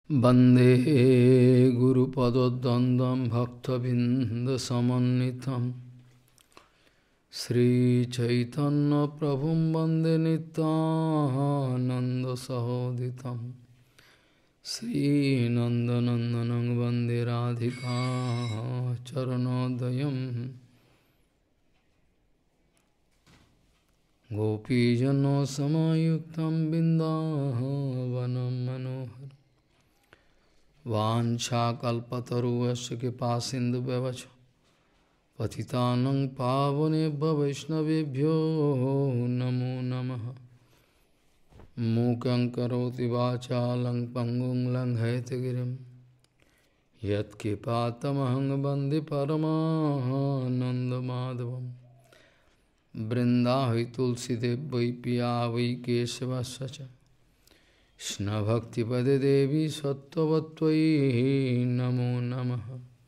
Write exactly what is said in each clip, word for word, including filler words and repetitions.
वन्दे गुरुपदद्वन्द्वं भक्तबिन्दसमन्वितं श्रीचैतन्यप्रभुं वन्दे नित्यानन्दसहोदितं श्रीनन्दनन्दनं वन्दे राधिका चरणोदयं गोपीजनसमायुक्तं बिन्दावनं मनोहरम् वाञ्छाकल्पतरुश्च कृपासिन्धुव्यवच पतितानं पावनेभ्यो वैष्णवेभ्यो नमो नमः। मूकं करोति वाचालं पङ्गुं लङ्घयितगिरिं यत्कृपातमहं वन्दे परमानन्दमाधवं। वृन्दावै तुलसीदेव वै पिया वै केशवस्य च कृष्णभक्तिपदे देवी सत्त्ववत्त्वयि नमो नमः।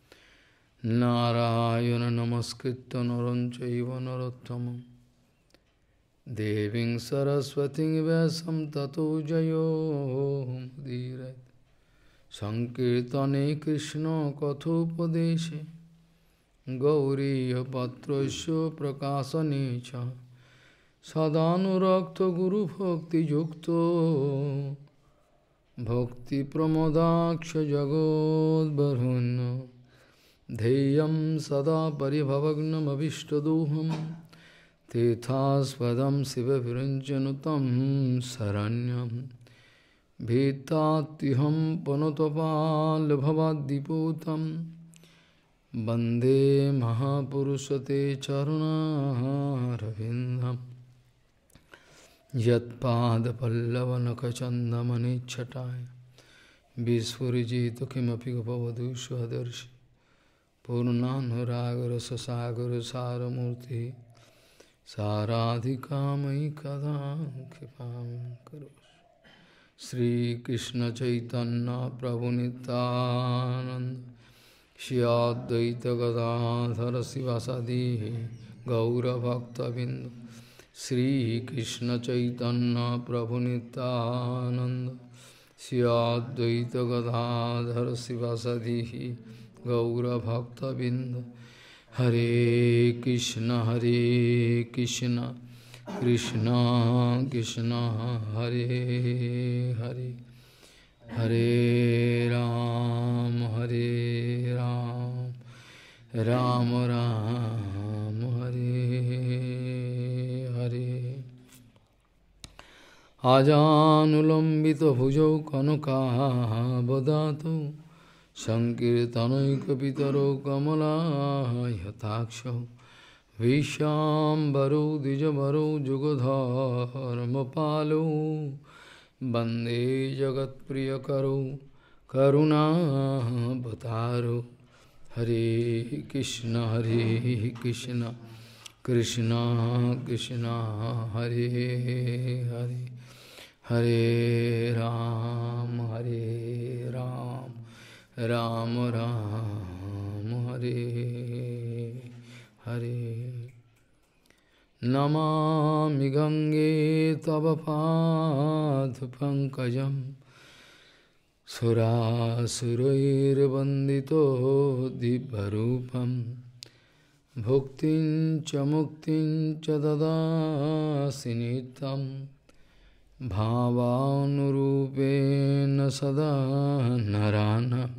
नारायण नमस्कृत्य नरं चैव नरोत्तमं देवीं सरस्वतीं व्यासं ततो जयो मुदीरयेत्। संकीर्तने कृष्ण कथोपदेशे गौरीयपत्रस्य प्रकाशने च सदानुरक्तो गुरुभक्तियुक्तो भक्तिप्रमोदाक्ष जगोद्वरुण्य ध्येयं सदा परिभवग्नमभीष्टदोहं तीर्थास्पदं शिवविरञ्जनुतं शरण्यं भीतात्युहं पुनतपाल्भवाद्दिपूतं वन्दे महापुरुषते चरुणारविन्दम्। यत्पादपल्लवनखचन्दमनिच्छटाय विस्फुरिजित किमपि गपवधू स्वदर्शि पूर्णानुरागरससागरसारमूर्तिः साराधिकामयि कदा कृपां करोषि। श्रीकृष्णचैतन्य प्रभुनितानन्द श्री अद्वैत गदाधर शिवासादि गौरभक्तबिंद श्री कृष्ण चैतन्य प्रभु नित्यानंद श्री अद्वैत गदाधर शिवासादि गौरभक्तबिंद। हरे कृष्ण हरे कृष्ण कृष्ण कृष्ण हरे हरे हरे राम हरे राम राम राम हरे हरे। आजानुलंबित भुजौ कनकाबदातौ संकीर्तनैकपितरो कमलायताक्षौ विश्वाम्बरौ द्विजवरौ जुगधर्मपालौ वन्दे जगत्प्रियकरौ करुणावतारौ। हरे कृष्ण हरे कृष्ण कृष्ण कृष्ण हरे हरे हरे राम हरे राम राम राम हरे हरे। नमामि गंगे तव पादपङ्कजं सुरासुरैर्वन्दितो दिव्यरूपं भुक्तिं च मुक्तिं च ददासि नित्यं भावानुरूपेण सदा नराणां।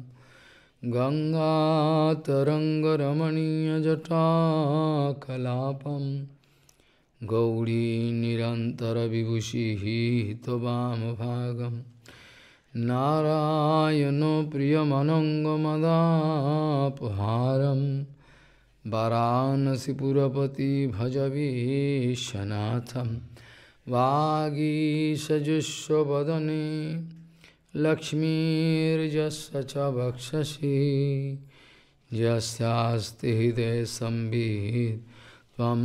गङ्गातरङ्गरमणीयजटाकलापं गौरी निरन्तरविभूषिः त्ववामभागं नारायणो प्रियमनङ्गमदापहारं वाराणसीपुरपति भजवीशनाथं वागीशजुष्वदने लक्ष्मीर्यस्य च वक्षसि यस्यास्ति हृदये संवित् त्वं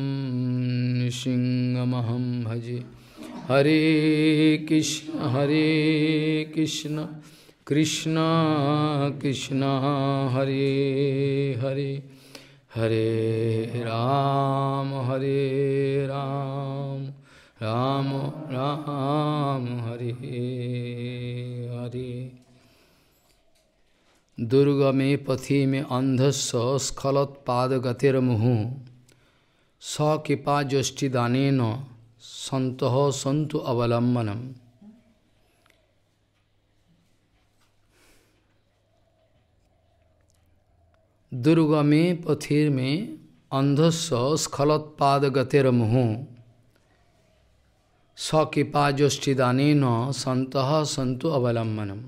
सिंहमहं भजे। हरे कृष्ण हरे कृष्ण कृष्ण कृष्ण हरे हरे हरे राम हरे राम राम राम हरे हरे। दुर्गमे पथि में अंधस्स स्खलत्पादगतिर मुहु सकृपा जष्टिदानेन संतः संतु अवलंबनम। दुर्गमे पथिर में अंधस्स स्खलत्पादगतिर मुहु सकृपा जष्टिदानेन संतः संतु अवलंबनम।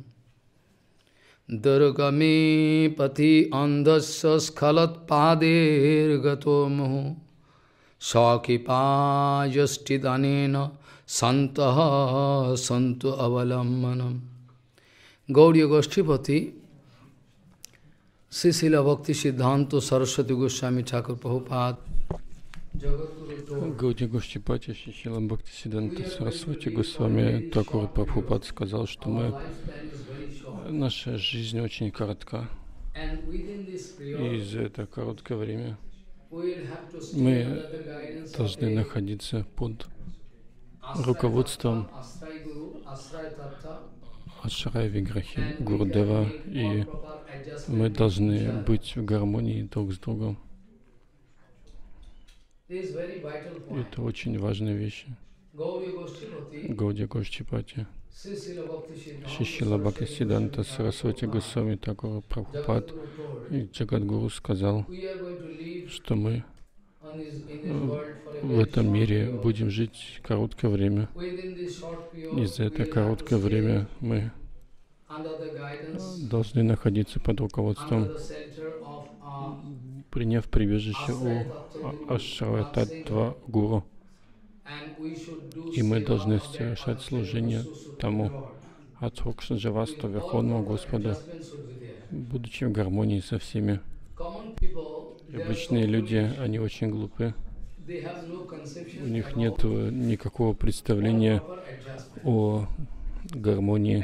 दुर्गमे पथि अंधस्स स्खलत्पादेर्गतो मुहु सकृपा जष्टिदानेन संतः संतु अवलंबनम। गौड़ीय गोष्ठीपति श्री शिल भक्ति सिद्धांत सरस्वती गोस्वामी ठाकुर प्रभुपाद Гауди Гоштипати Шрила Бхактисиддханта Сарасвати Госвами Такур Прабхупад сказал, что мы, наша жизнь очень коротка, и за это короткое время мы должны находиться под руководством Ашрай Виграхи Гурудева, и мы должны быть в гармонии друг с другом. Это очень важные вещи. Гаудия Гоштипати, Шри Шрила Бхактисиддханта Сарасвати Госвами Такур Прабхупад и Джагадгуру сказал, что мы в этом мире будем жить короткое время. И за это короткое время мы должны находиться под руководством, приняв прибежище у Ашрая Таттва Гуру. И мы должны совершать служение тому Ацхокшаджаваста, Верховному Господу, будучи в гармонии со всеми. Обычные люди, они очень глупы. У них нет никакого представления о гармонии.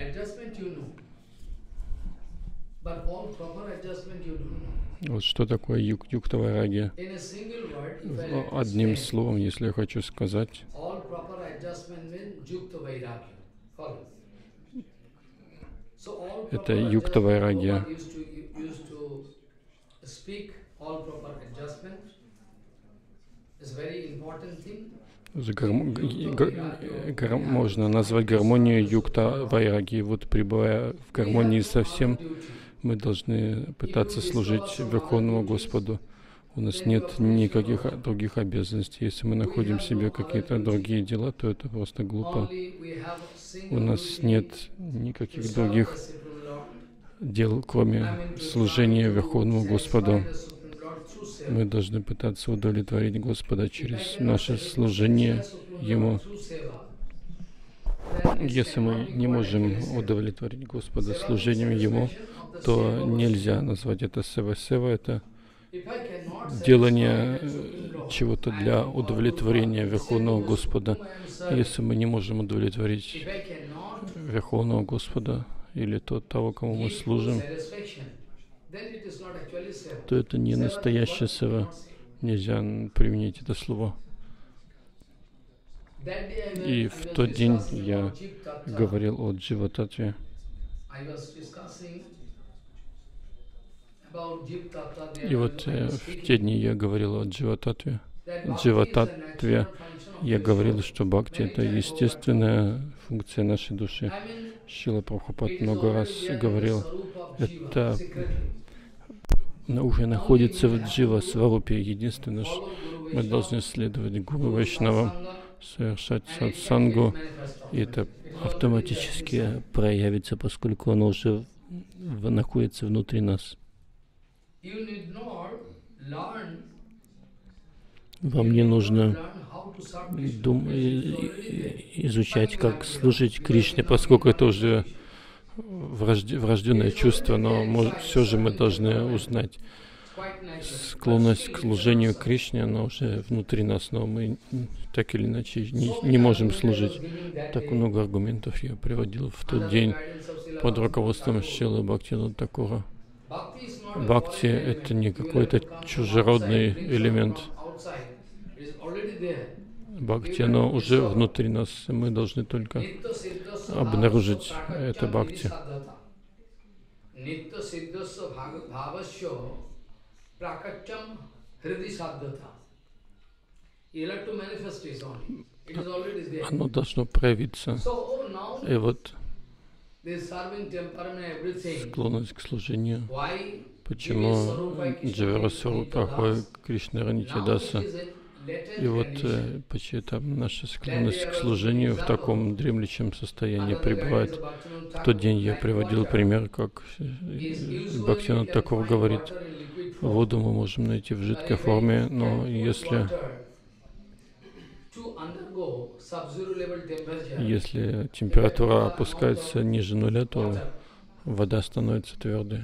Вот что такое юк, юктавайрагья? Одним словом, если я хочу сказать, это юктавайрагья. Гарм... Гар... Можно назвать гармонию юкта вайраги. Вот пребывая в гармонии со всем, мы должны пытаться служить Верховному Господу. У нас нет никаких других обязанностей. Если мы находим в себе какие-то другие дела, то это просто глупо. У нас нет никаких других дел, кроме служения Верховному Господу. Мы должны пытаться удовлетворить Господа через наше служение Ему. Если мы не можем удовлетворить Господа служением Ему, то нельзя назвать это сева-сева. Это делание чего-то для удовлетворения Верховного Господа. Если мы не можем удовлетворить Верховного Господа или тот, того, кому мы служим, то это не настоящая сева. Нельзя применить это слово. И в тот день я говорил о Джива-татве. И вот э, в те дни я говорил о Джива-татве. Джива-татве я говорил, что бхакти — это естественная функция нашей души. Шрила Прабхупад много раз говорил, это уже находится в Джива-сварупе. Единственное, что мы должны следовать Гуру Вайшнавам, совершать сатсангу, и это автоматически проявится, поскольку оно уже в, находится внутри нас. Вам не нужно дум, изучать, как служить Кришне, поскольку это уже врожденное чувство, но мож, все же мы должны узнать. Склонность к служению Кришне, она уже внутри нас, но мы так или иначе не, не можем служить. Так много аргументов я приводил в тот день под руководством Шрилы Бхактивинода Тхакура. Бхакти — это не какой-то чужеродный элемент. Бхакти, оно уже внутри нас, и мы должны только обнаружить это бхакти. nitya siddhasya bhavasya prakatyam hridi saddhata. You have to manifest it only. It is already there. Оно должно проявиться. So now И вот this serving temperament, everything. склонность к служению. Why? Почему Дживарасварупа Кришна Кришна Нитьядаса? И вот э, почему там наша склонность к служению в таком дремлющем состоянии пребывает. В тот день я приводил пример, как Бхактивинода Такур говорит, воду мы можем найти в жидкой форме, но если, если температура опускается ниже нуля, то вода становится твердой.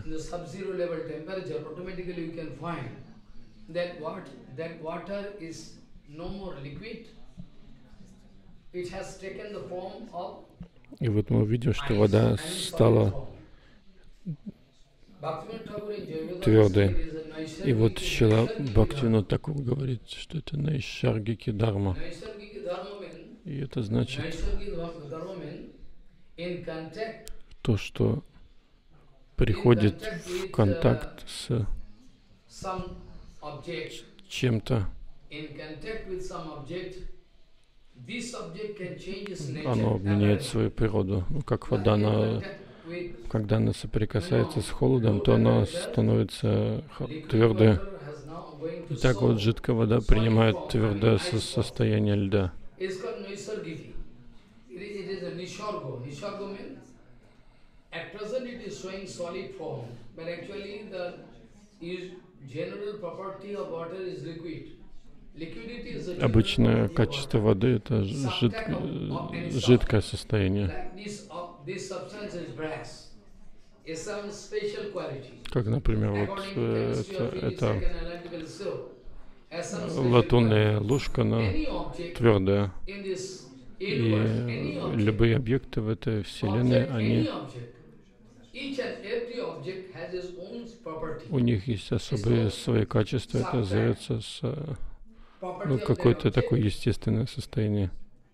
That water is no more liquid. It has taken the form of И вот мы видим, что вода стала твердой. И вот Шрила Бхактивинода Такур говорит, что это найшаргики дхарма. И это значит то, что приходит в контакт с чем-то, оно меняет свою природу. Ну, как вода, она, когда она соприкасается с холодом, то она становится твердой. И так вот жидкая вода принимает твердое со состояние льда. Обычное качество воды — это жид... жидкое состояние. Как, например, вот это, это латунная ложка, она твердая. И любые объекты в этой вселенной, они, у них есть особые свои качества. Это называется с, ну, какое-то такое естественное состояние.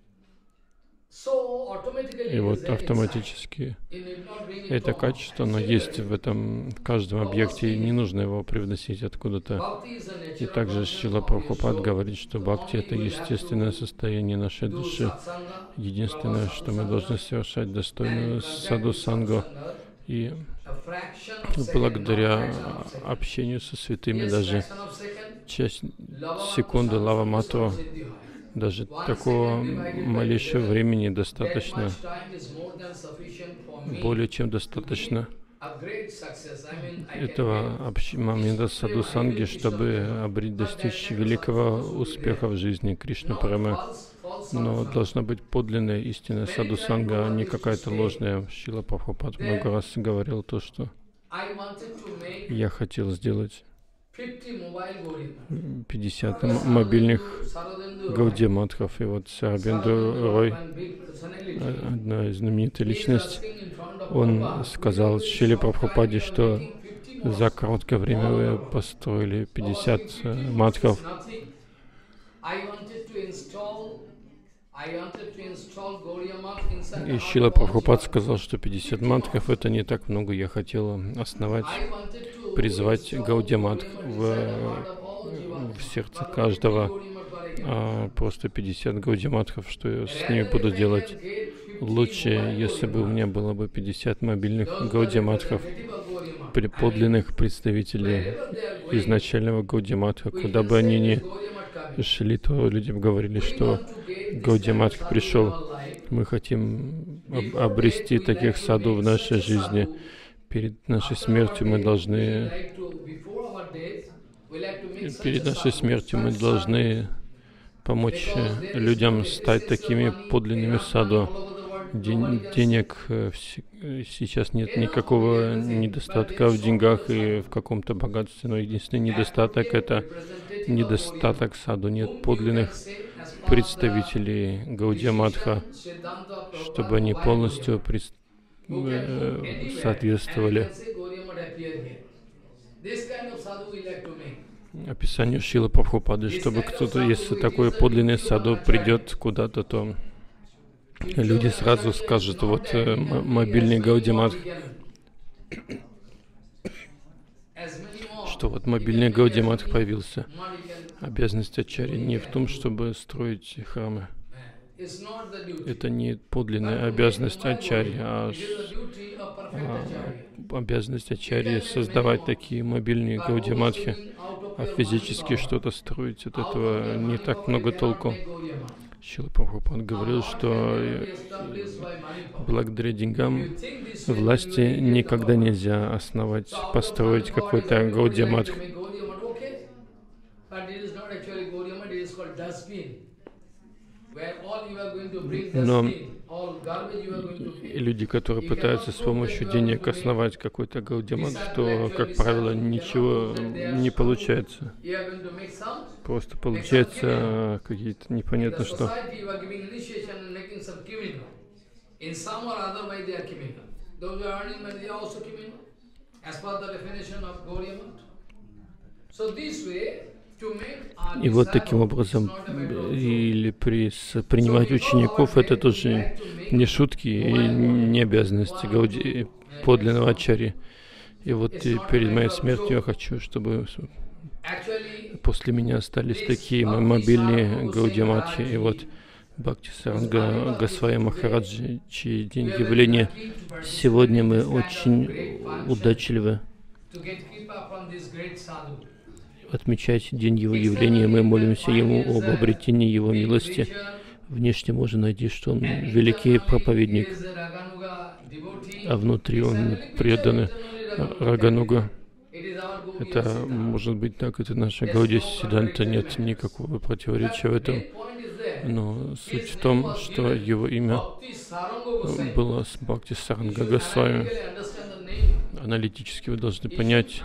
И вот автоматически это качество, оно есть в этом, в каждом объекте, и не нужно его привносить откуда-то. И также Шрила Прабхупад говорит, что бхакти — это естественное состояние нашей души. Единственное, что мы должны совершать достойную саду-сангу. И благодаря общению со святыми даже часть секунды лава матру, даже такого малейшего времени достаточно, более чем достаточно этого момента саду-санги, чтобы достичь великого успеха в жизни Кришна Премы. Но должна быть подлинная истинная саду-санга, а не какая-то ложная. Шрила Прабхупад много раз говорил то, что я хотел сделать пятьдесят мобильных гаудия-матхов. И вот Сарабинду Рой, одна из знаменитых личностей, он сказал Шриле Прабхупаде, что за короткое время вы построили пятьдесят матхов. И Шрила Прабхупад сказал, что пятьдесят матхов — это не так много. Я хотел основать, призвать Гаудия-матх в, в сердце каждого. А просто пятьдесят Гаудия-матхов, что я с ними буду делать? Лучше, если бы у меня было бы пятьдесят мобильных Гаудия-матхов, подлинных представителей изначального Гаудия-матха. Куда бы они ни шли, то людям говорили, что Гаудия-матх пришел. Мы хотим об обрести таких саду в нашей жизни. Перед нашей смертью мы должны, перед нашей смертью мы должны помочь людям стать такими подлинными саду. Ден денег сейчас нет никакого недостатка в деньгах и в каком-то богатстве, но единственный недостаток — это недостаток саду. Нет подлинных представителей Гаудия-матха, чтобы они полностью э, соответствовали описанию Шрилы Прабхупады, чтобы кто-то, если такой подлинный саду придет куда-то, то люди сразу скажут: вот э, мобильный Гаудия-матх. что вот мобильный Гаудия-матх появился. Обязанность ачарьи не в том, чтобы строить храмы. Это не подлинная обязанность ачарьи, а, а обязанность ачарьи создавать такие мобильные Гаудия-матхи, а физически что-то строить, от этого не так много толку. Шрила Прабхупад говорил, что благодаря деньгам власти никогда нельзя основать, построить какой-то Гаудия-матх. Но люди, которые пытаются с помощью денег основать какой-то Гаудия-матх, то, как правило, ничего не получается. Просто получается какие-то непонятно что. И вот таким образом, или при, принимать учеников, это тоже не шутки и не обязанности Гауди, подлинного ачарьи. И вот и перед моей смертью я хочу, чтобы после меня остались такие мобильные Гаудия-матхи. И вот Бхактисаранга Госвами Махараджи, чьи день явления сегодня мы очень удачливы отмечать день его явления. Мы молимся ему об обретении его милости. Внешне можно найти, что он великий проповедник, а внутри он преданный Рагануга. Это может быть так, это наша Гаудия Сиддханта, нет никакого противоречия в этом. Но суть в том, что его имя было с Бхактисаранга Госвами. Аналитически вы должны понять,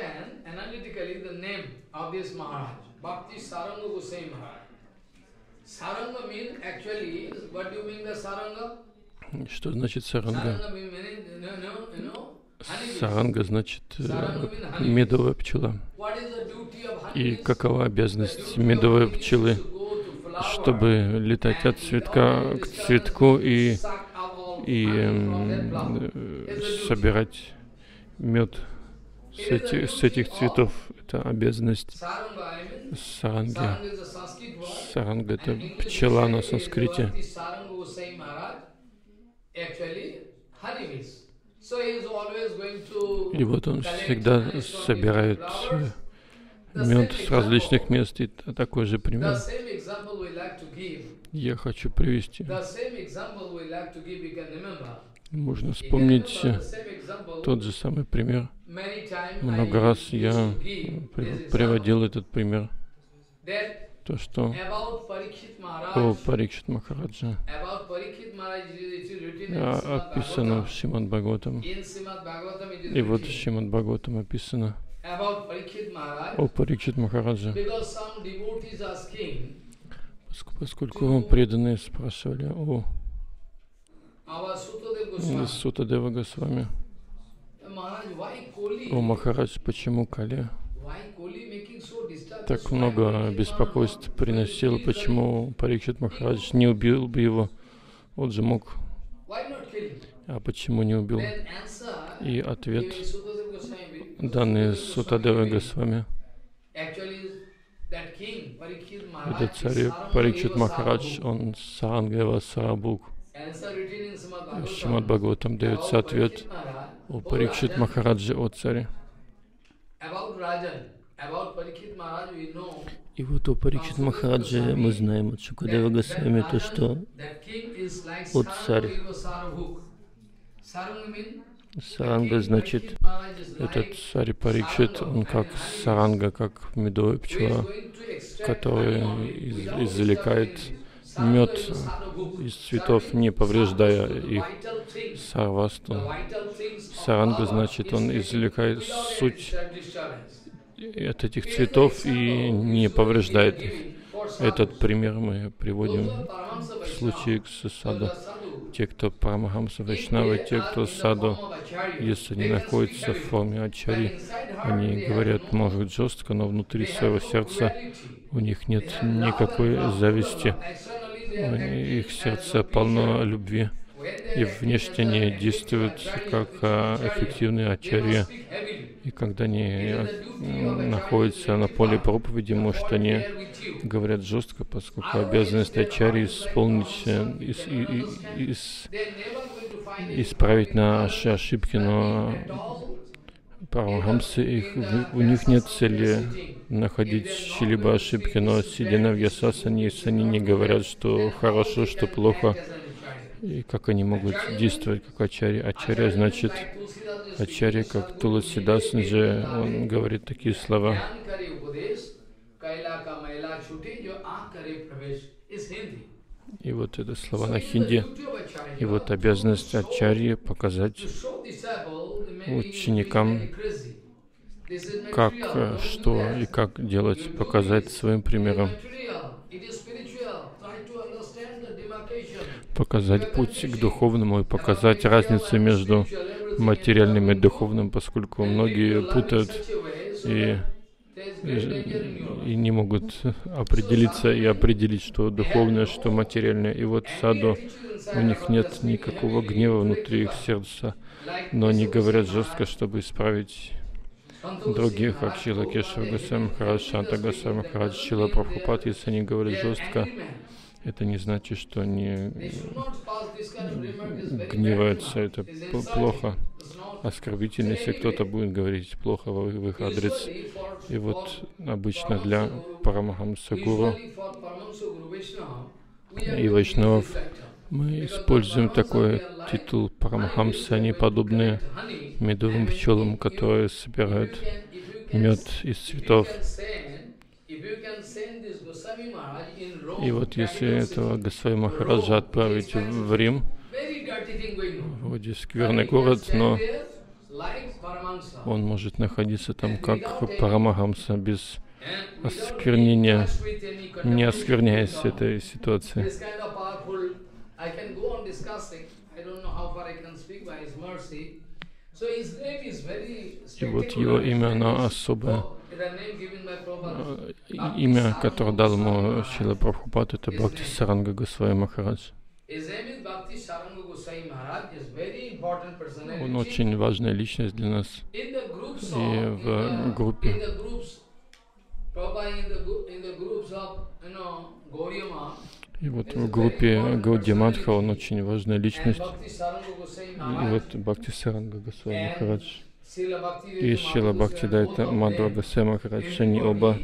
что значит саранга? Саранга значит э, медовая пчела. И какова обязанность медовой пчелы? Чтобы летать от цветка к цветку и, и э, собирать мед с, эти, с этих цветов. Это обязанность саранги. Саранга — это пчела на санскрите. И вот он всегда собирает мед с различных мест. И такой же пример я хочу привести. Можно вспомнить тот же самый пример. Много раз я приводил этот пример. То, что о Парикшит Махараджа описано в Шримад Бхагаватам. И вот в Шримад Бхагаватам описано о Парикшит Махараджа. Поскольку преданные спрашивали о Сутадева Госвами: о Махарадж, почему Кали так много беспокойств приносил, почему Парикшит Махарадж не убил бы его? Он же мог. А почему не убил? И ответ, данный Сутадевой Госвами: этот царь Парикшит Махарадж, он Сарангева Сарабук. В Шримад Бхагаватам дается ответ о Парикшит Махараджи, о царе. И вот о Парикшит Махараджи мы знаем от Шукадева Госвами то, что от царь. Саранга значит, этот царь Парикшит, он как саранга, как медовая пчела, которая из, извлекает мед из цветов, не повреждая их. Сарвасту. Саранга значит, он извлекает суть от этих цветов и не повреждает их. Этот пример мы приводим в случае с саду. Те, кто Парамахамса Вайшнавы, те, кто саду, если они находятся в форме ачари, они говорят, может, жестко, но внутри своего сердца у них нет никакой зависти. Их сердце полно любви, и внешне они действуют как эффективные ачарьи. И когда они находятся на поле проповеди, может, они говорят жестко, поскольку обязанность ачарьи исполнить, ис, ис, исправить наши ошибки, но парамахамсы, их, у них нет цели находить чьи-либо ошибки, но сидя на вьясасане, если они не говорят, что хорошо, что плохо, и как они могут действовать как ачарья. Ачарья значит, ачарья как Туласидас же, он говорит такие слова. И вот это слова на хинди. И вот обязанность ачарьи показать ученикам, как, что и как делать, показать своим примером. Показать путь к духовному и показать разницу между материальным и духовным, поскольку многие путают и, и, и не могут определиться и определить, что духовное, что материальное. И вот саду, у них нет никакого гнева внутри их сердца, но они говорят жестко, чтобы исправить других, как Шрила Кешава Госвами Махарадж, Шанта Госвами Махарадж, Шрила Прабхупад. Если они говорят жестко, это не значит, что они гневаются. Это плохо, оскорбительно, если кто-то будет говорить плохо в их адрес. И вот обычно для Парамахамса Гуру и Вайшнавов мы используем такой титул Парамахамсы. Они подобны медовым пчелам, которые собирают мед из цветов. И вот если этого Госвами Махараджа отправить в Рим, вроде скверный город, но он может находиться там как Парамахамса, без осквернения, не оскверняясь этой ситуацией. И вот его имя, оно особое. Имя, которое дал ему Шрила Прабхупад, это Бхакти Саранга Госвами Махарадж. Он очень важная личность для нас. И в группе И вот в группе Гаудия Матха он очень важная личность. И вот Бхакти Саранга Госвами Махарадж и Шрила Бхактидайта Мадхва Госвами Махарадж, они оба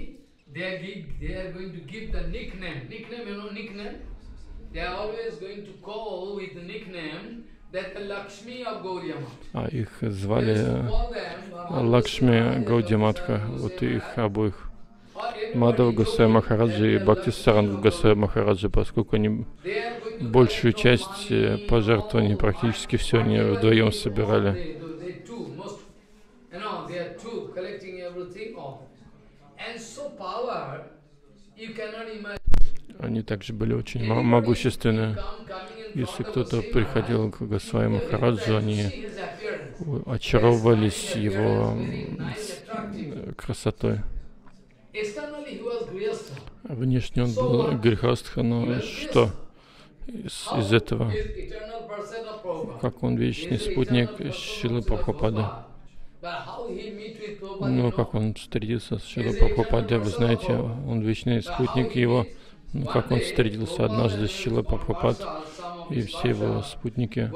а их звали Лакшми Гаудия Матха, вот их обоих. Мадхва Госвами Махараджа и Бхакти Саранга Госвами Махараджа, поскольку они большую часть пожертвований, практически все они вдвоем собирали. Они также были очень могущественны. Если кто-то приходил к Госвами Махараджу, они очаровывались его красотой. Внешне он был грехастха, но что из, из этого? Как он вечный спутник Шрилы Прабхупады. Ну, как он встретился с Шрилой Прабхупадой, вы знаете, он вечный спутник его. Ну, как он встретился однажды с Шрилой Прабхупад и все его спутники,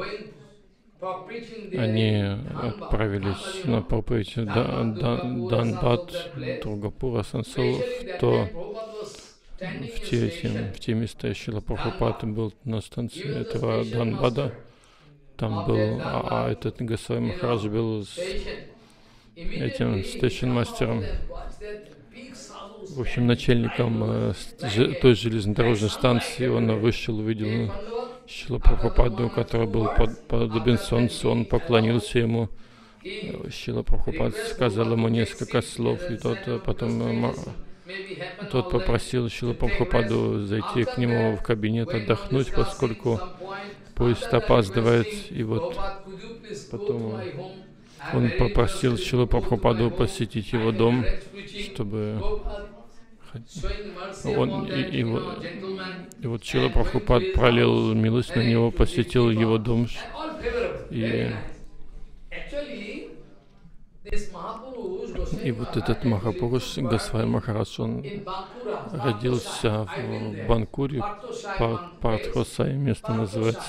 они отправились на проповедь Данбад, Тургапура, Сансал, в, то, в, те, те, в те места. Шрила Прабхупад был на станции этого Данбада. Там был, а, а этот Госвами Махарадж был с этим стейшн-мастером, в общем, начальником э, той железнодорожной станции. Он вышел, увидел Шрилу Прабхупаду, который был под, подобен солнцу, он поклонился ему. Шрила Прабхупад сказал ему несколько слов, и тот потом тот попросил Шрилу Прабхупаду зайти к нему в кабинет отдохнуть, поскольку поезд опаздывает. И вот потом он попросил Шрилу Прабхупаду посетить его дом, чтобы он, и, и, и вот Шрила Прабхупад пролил милость на него, посетил его дом. И И вот этот Махапуруш, Госвами Махарадж, он родился в Банкуре, Партхосай место называется.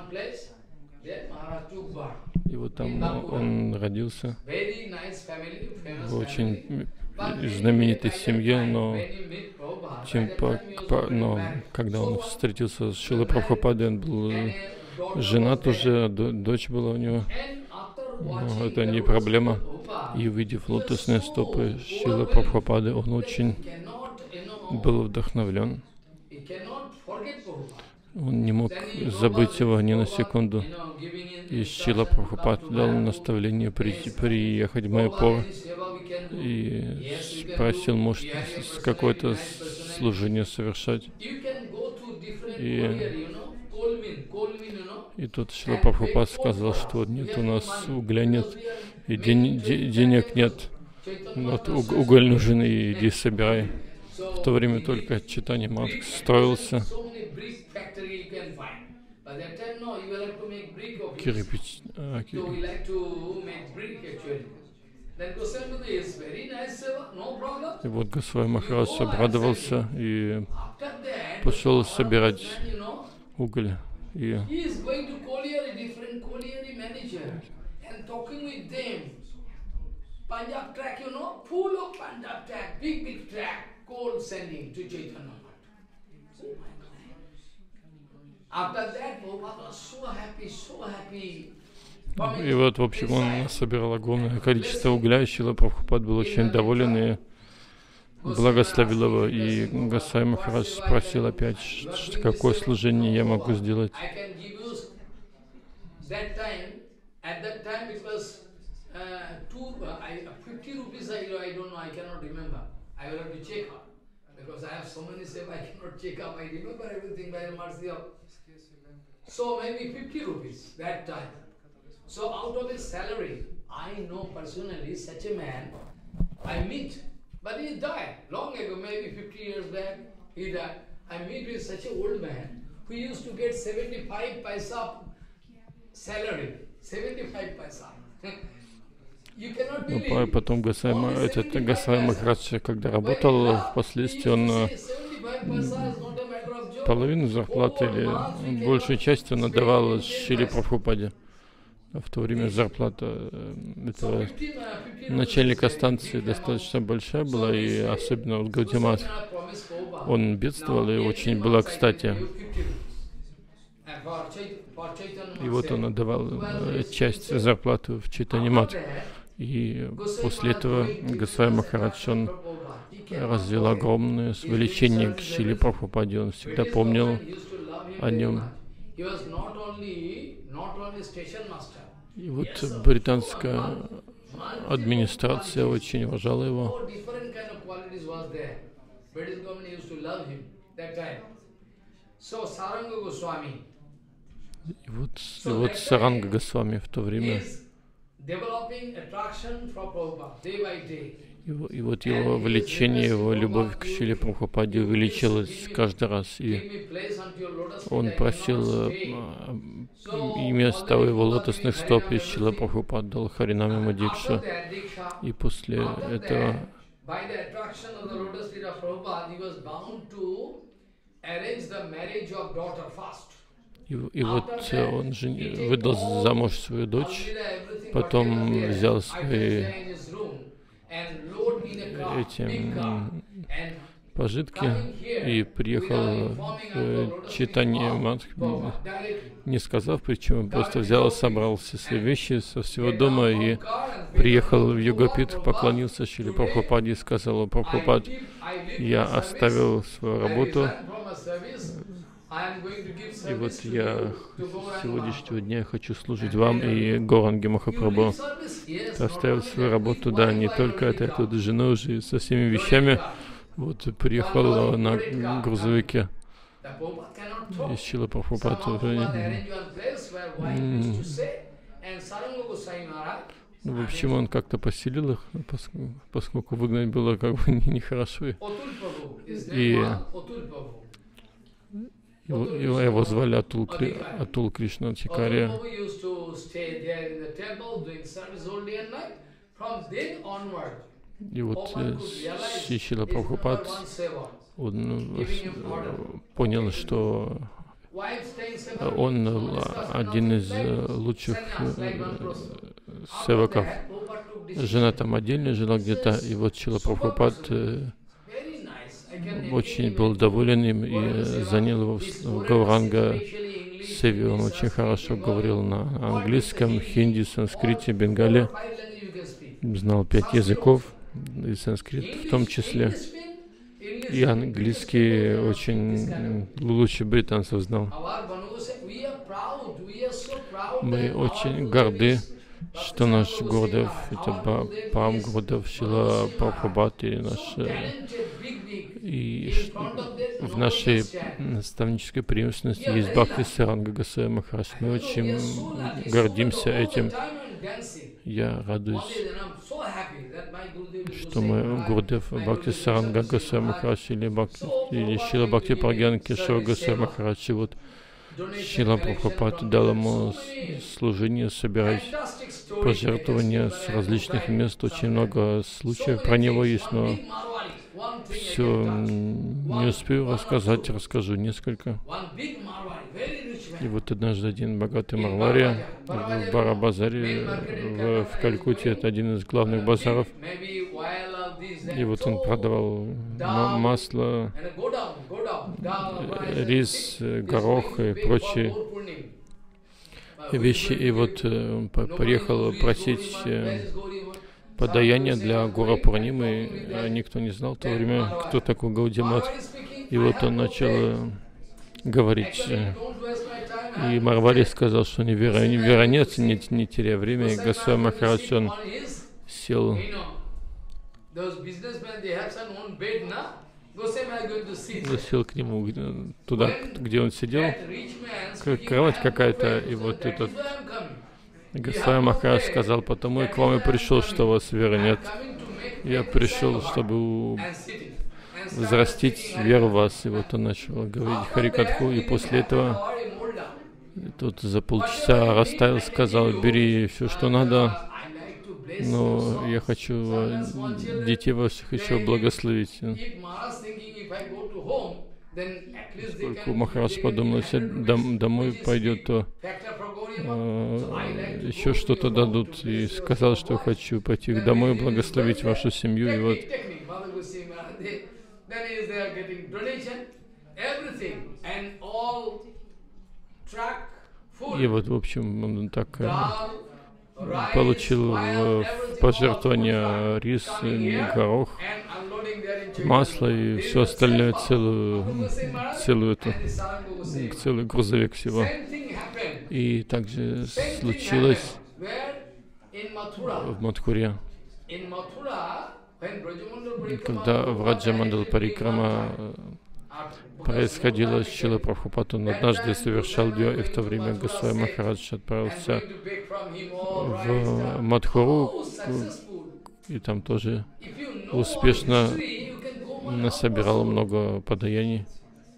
И вот там он родился в очень знаменитой семье, но, чем по, по, но когда он встретился с Шрилой Прабхупадой, он был женат уже, дочь была у него. Но это не проблема. И увидев лотосные стопы Шрилы Прабхупады, он очень был вдохновлен. Он не мог забыть его ни на секунду. И Шрила Прабхупад дал наставление прийти, приехать в Майяпур и спросил, может, какое-то служение совершать. И, и тут Шрила Прабхупад сказал, что нет, у нас угля нет, и ден, де, денег нет. Вот уголь нужен, и иди собирай. В то время только Чайтанья Мат строился. Кирпич. А, кир... И вот Госвами Махарадж обрадовался и пошел собирать уголь. И Punjab track, you know, full of Punjab track, big, big track, coal sending to Chaitanya Math. After that, Prabhupada was so happy, so happy. И вот, в общем, он собирал огромное количество угля, и Шрила Прабхупад был очень доволен и благословил его. И Госвами Махарадж спросил опять, что, какое служение я могу сделать. Uh, two, uh, I, uh, fifty rupees, I, I don't know, I cannot remember. I will have to check up. Because I have so many seva, I cannot check up. I remember everything by the mercy of. So maybe fifty rupees that time. So out of his salary, I know personally such a man, I meet, but he died long ago, maybe fifty years back, he died. I meet with such an old man who used to get seventy-five paisa salary. seventy-five paisa. Ну, потом Госвами, этот Госвами Махарадж, когда работал, впоследствии он половину зарплаты или большую часть он отдавал Шриле Прабхупаде. В то время зарплата этого начальника станции достаточно большая была, и особенно вот Гаудия, он бедствовал и очень была кстати. И вот он отдавал часть зарплаты в Чайтанья Мат. И после этого Госвами Махарадж, он развил огромное влечение к Шриле Прабхупаде. Он всегда помнил о нем. И вот британская администрация очень уважала его. И вот, и вот Саранга Госвами в то время, и, и вот его влечение, его любовь к Шриле Прабхупаде увеличилась каждый раз. И он просил и место у его лотосных стоп, и Шрила Прабхупад дал Харинам ему дикшу. И после этого И, и вот он жен... выдал замуж свою дочь, потом взял свои эти пожитки и приехал в Чайтанья Мат, не сказав причем, просто взял, собрал все свои вещи со всего дома и приехал в Йогапит, поклонился Шриле Прабхупаде и сказал: Прабхупад, я оставил свою работу, и вот я с сегодняшнего дня хочу служить вам и Гауранге Махапрабху. Ты оставил свою работу, да, не только это, я тут с женой уже со всеми вещами. Вот приехал на грузовике. И Шрила Прабхупад уже... Ну, в общем, он как-то поселил их, поскольку, поскольку выгнать было как бы нехорошо. И Его, его, его звали Атул, Кри, Атул Кришна Чикария. И вот Шрила Прабхупад, он понял, что он один из лучших севаков. Жена там отдельно жила где-то, и вот Шрила Прабхупад очень был доволен им и занял его в Гауранга Севе. Он очень хорошо говорил на английском, хинди, санскрите, бенгале, знал пять языков, и санскрит в том числе. И английский очень лучше британцев знал. Мы очень горды, что наш Гурдев, это Парам Гурдев, Шрила Прабхупад, и наш, и в нашей наставнической преемственности есть Бхакти Саранга Госвами Махарадж. Мы очень гордимся этим. Я радуюсь, что мы Гурдев Бхакти Саранга Госвами Махарадж или, Бхакти, или Шрила Бхакти Прагьян Кешава Госвами Махарадж. И вот Шрила Прабхупад дал ему служение собирать пожертвования с различных мест. Очень много случаев про него есть, но все не успею рассказать, расскажу несколько. И вот однажды один богатый Марвари в Барабазаре в, в Калькутте, это один из главных базаров, и вот он продавал масло, рис, горох и прочие вещи. И вот он приехал просить подаяние для Гора Пурнимы. Никто не знал в то время, кто такой Гаудия-мат. И вот он начал говорить. И Марвари сказал, что не вера, не вера нет, не, не теряя время. И Госвами Махарадж, он сел. Сел к нему туда, где он сидел, кровать какая-то, и вот этот Госвами Махарадж сказал: потому я к вам и пришел, что у вас веры нет. Я пришел, чтобы взрастить веру в вас. И вот он начал говорить Харикатху, и после этого тут за полчаса расставил, сказал: бери все, что надо, но я хочу детей ваших еще благословить. Поскольку Махарадж подумал, если дом, домой пойдет, то э, еще что-то дадут, и сказал, что хочу пойти домой, благословить вашу семью. И вот и вот, в общем, он так э, получил в, в пожертвование рис, горох, масло и все остальное, целую, целую эту, целый грузовик всего. И также случилось в Мадхуре, когда в Раджа-мандал Парикрама происходило с Шрилой Прабхупад. Он однажды совершал ее, и в то время Госвами Махарадж отправился в Мадхуру, и там тоже успешно насобирал много подаяний.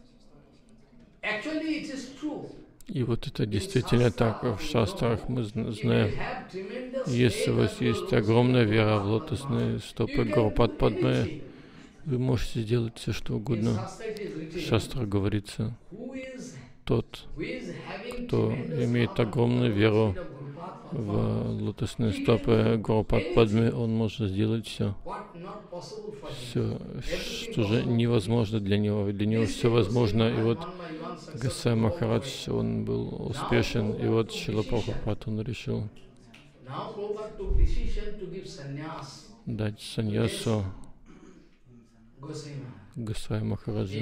И вот это действительно так. В шастрах мы знаем, если у вас есть огромная вера в лотосные стопы Гаурапад Падмы, вы можете сделать все, что угодно. В шастрах говорится: тот, кто имеет огромную веру в лотосные стопы Гаурапад Падмы, он может сделать все. Все, что же невозможно для него. Для него все возможно. И вот Госвами Махарадж, он был успешен. И вот Шрила Прабхупад, он решил дать саньясу Госвами Махараджа.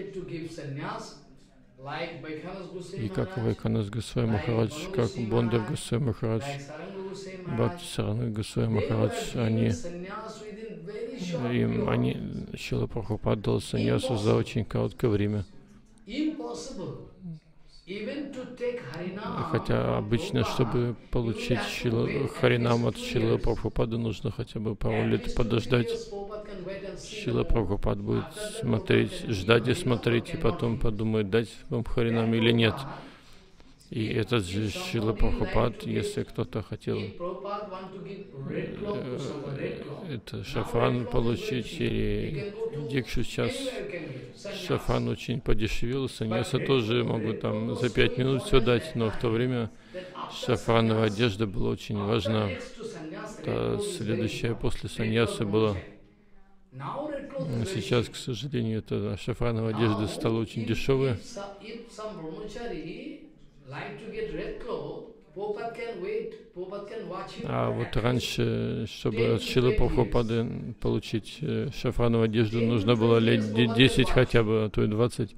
И как Вайкханас Госвами Махарадж, как Бондев Госвами Махарадж, Бхакти Саранга Госвами Махарадж, они, им, они, Шрила Прабхупад дал саньясу за очень короткое время. Хотя обычно, чтобы получить Харинам от Шрилы Прабхупада, нужно хотя бы пару лет подождать. Шрила Прабхупад будет смотреть, ждать и смотреть, и потом подумает, дать вам Харинам или нет. И этот же Шрила Прабхупад, если кто-то хотел это шафран получить или дикшу, сейчас шафран очень подешевел, саньяса тоже могут там за пять минут все дать, но в то время шафрановая одежда была очень важна. Это следующее после саньяса было. Сейчас, к сожалению, эта шафрановая одежда стала очень дешевой. А вот раньше, чтобы от Шрилы Прабхупады получить шафрановую одежду, нужно было лет десять хотя бы, а то и двадцать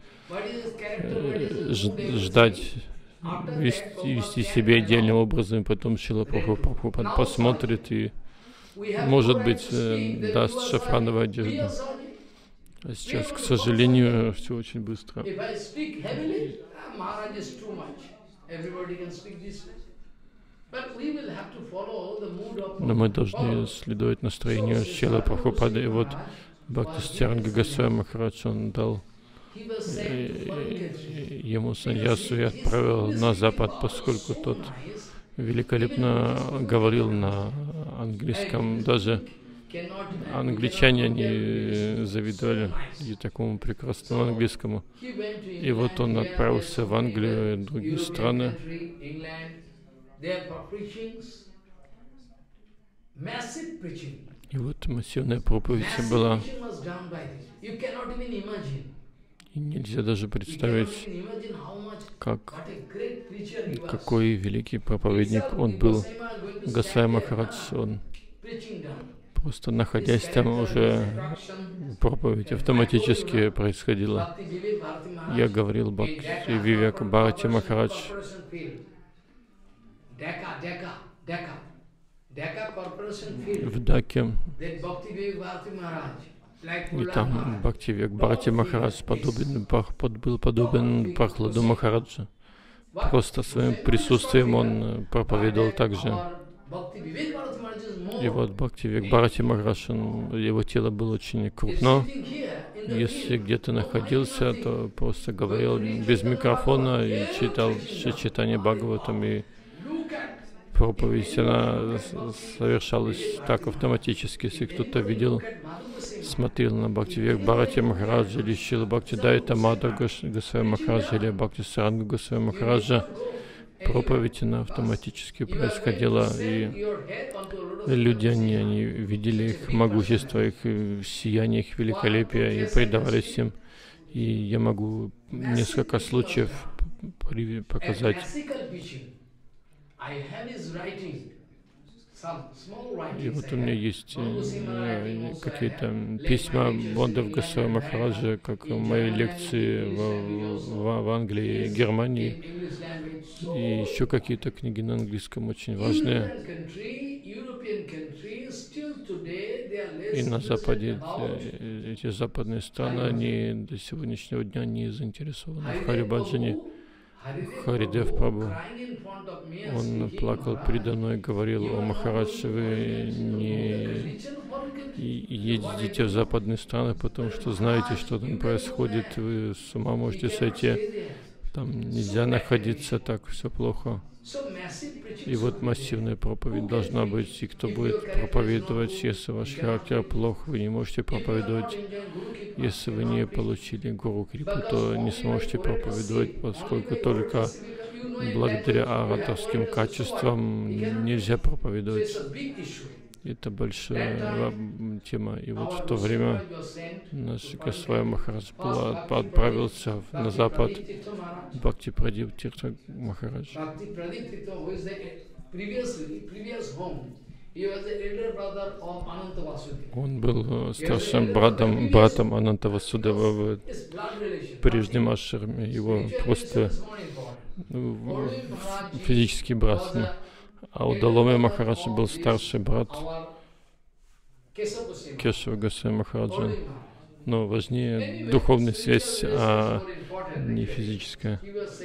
ждать, вести, вести себя идеальным образом, и потом Шрила Прабхупада посмотрит и, может быть, даст шафрановую одежду. А сейчас, к сожалению, все очень быстро. Но мы должны следовать настроению Шрилы Прабхупады. И вот Бхактисиddханта Госвами Махарадж, он дал ему саньясу и отправил на Запад, поскольку тот великолепно говорил на английском. Даже англичане, они завидовали и такому прекрасному английскому. И вот он отправился в Англию и другие страны. И вот массивная проповедь была. И нельзя даже представить, как, какой великий проповедник он был. Госвами Махарадж, он просто находясь там, уже проповедь автоматически происходила. Я говорил Бхакти Вивека Бхарати Махарадж. В Даке. И там Бхактивек Бхарати Махарадж подобен, был подобен Прахладу Махараджа. Просто своим присутствием он проповедовал также. И вот Бхактивек Бхарати Махарадж, его тело было очень крупно. Если где-то находился, то просто говорил без микрофона и читал читание Бхагаватам, и проповедь, она совершалась так автоматически. Если кто-то видел, смотрел на Бхактивек Бхарати Махараджа или Шрила Бхактидайта Мадхава Госвами Махараджа или Бхактисарanga Госвами Махараджа, проповедь, она автоматически происходила, и люди, они, они видели их могущество, их сияние, их великолепие, и предавались им. И я могу несколько случаев показать. И вот у меня есть э, какие-то письма Бондав Госвами Махараджа, как мои лекции в, в, в Англии и Германии, и еще какие-то книги на английском очень важные. И на Западе, эти западные страны, они до сегодняшнего дня не заинтересованы в Харибаджане. Харидев Прабху, он плакал передо мной и говорил: о Махарадж, вы не едете в западные страны, потому что знаете, что там происходит, вы с ума можете сойти, там нельзя находиться, так все плохо. И вот массивная проповедь должна быть, и кто будет проповедовать, если ваш характер плох, вы не можете проповедовать. Если вы не получили Гуру Крипу, то не сможете проповедовать, поскольку только благодаря ораторским качествам нельзя проповедовать. Это большая тема. И вот в то время наш Госвами Махарадж отправился на Запад, Бхакти Прадип Тиртха Махарадж. Он был старшим братом, братом Ананта Васудева в прежнем ашраме. Его просто физический брат. А Удаломе Махарадж был старший брат Кешава Госвами Махараджа. Но важнее духовная связь, а не физическая.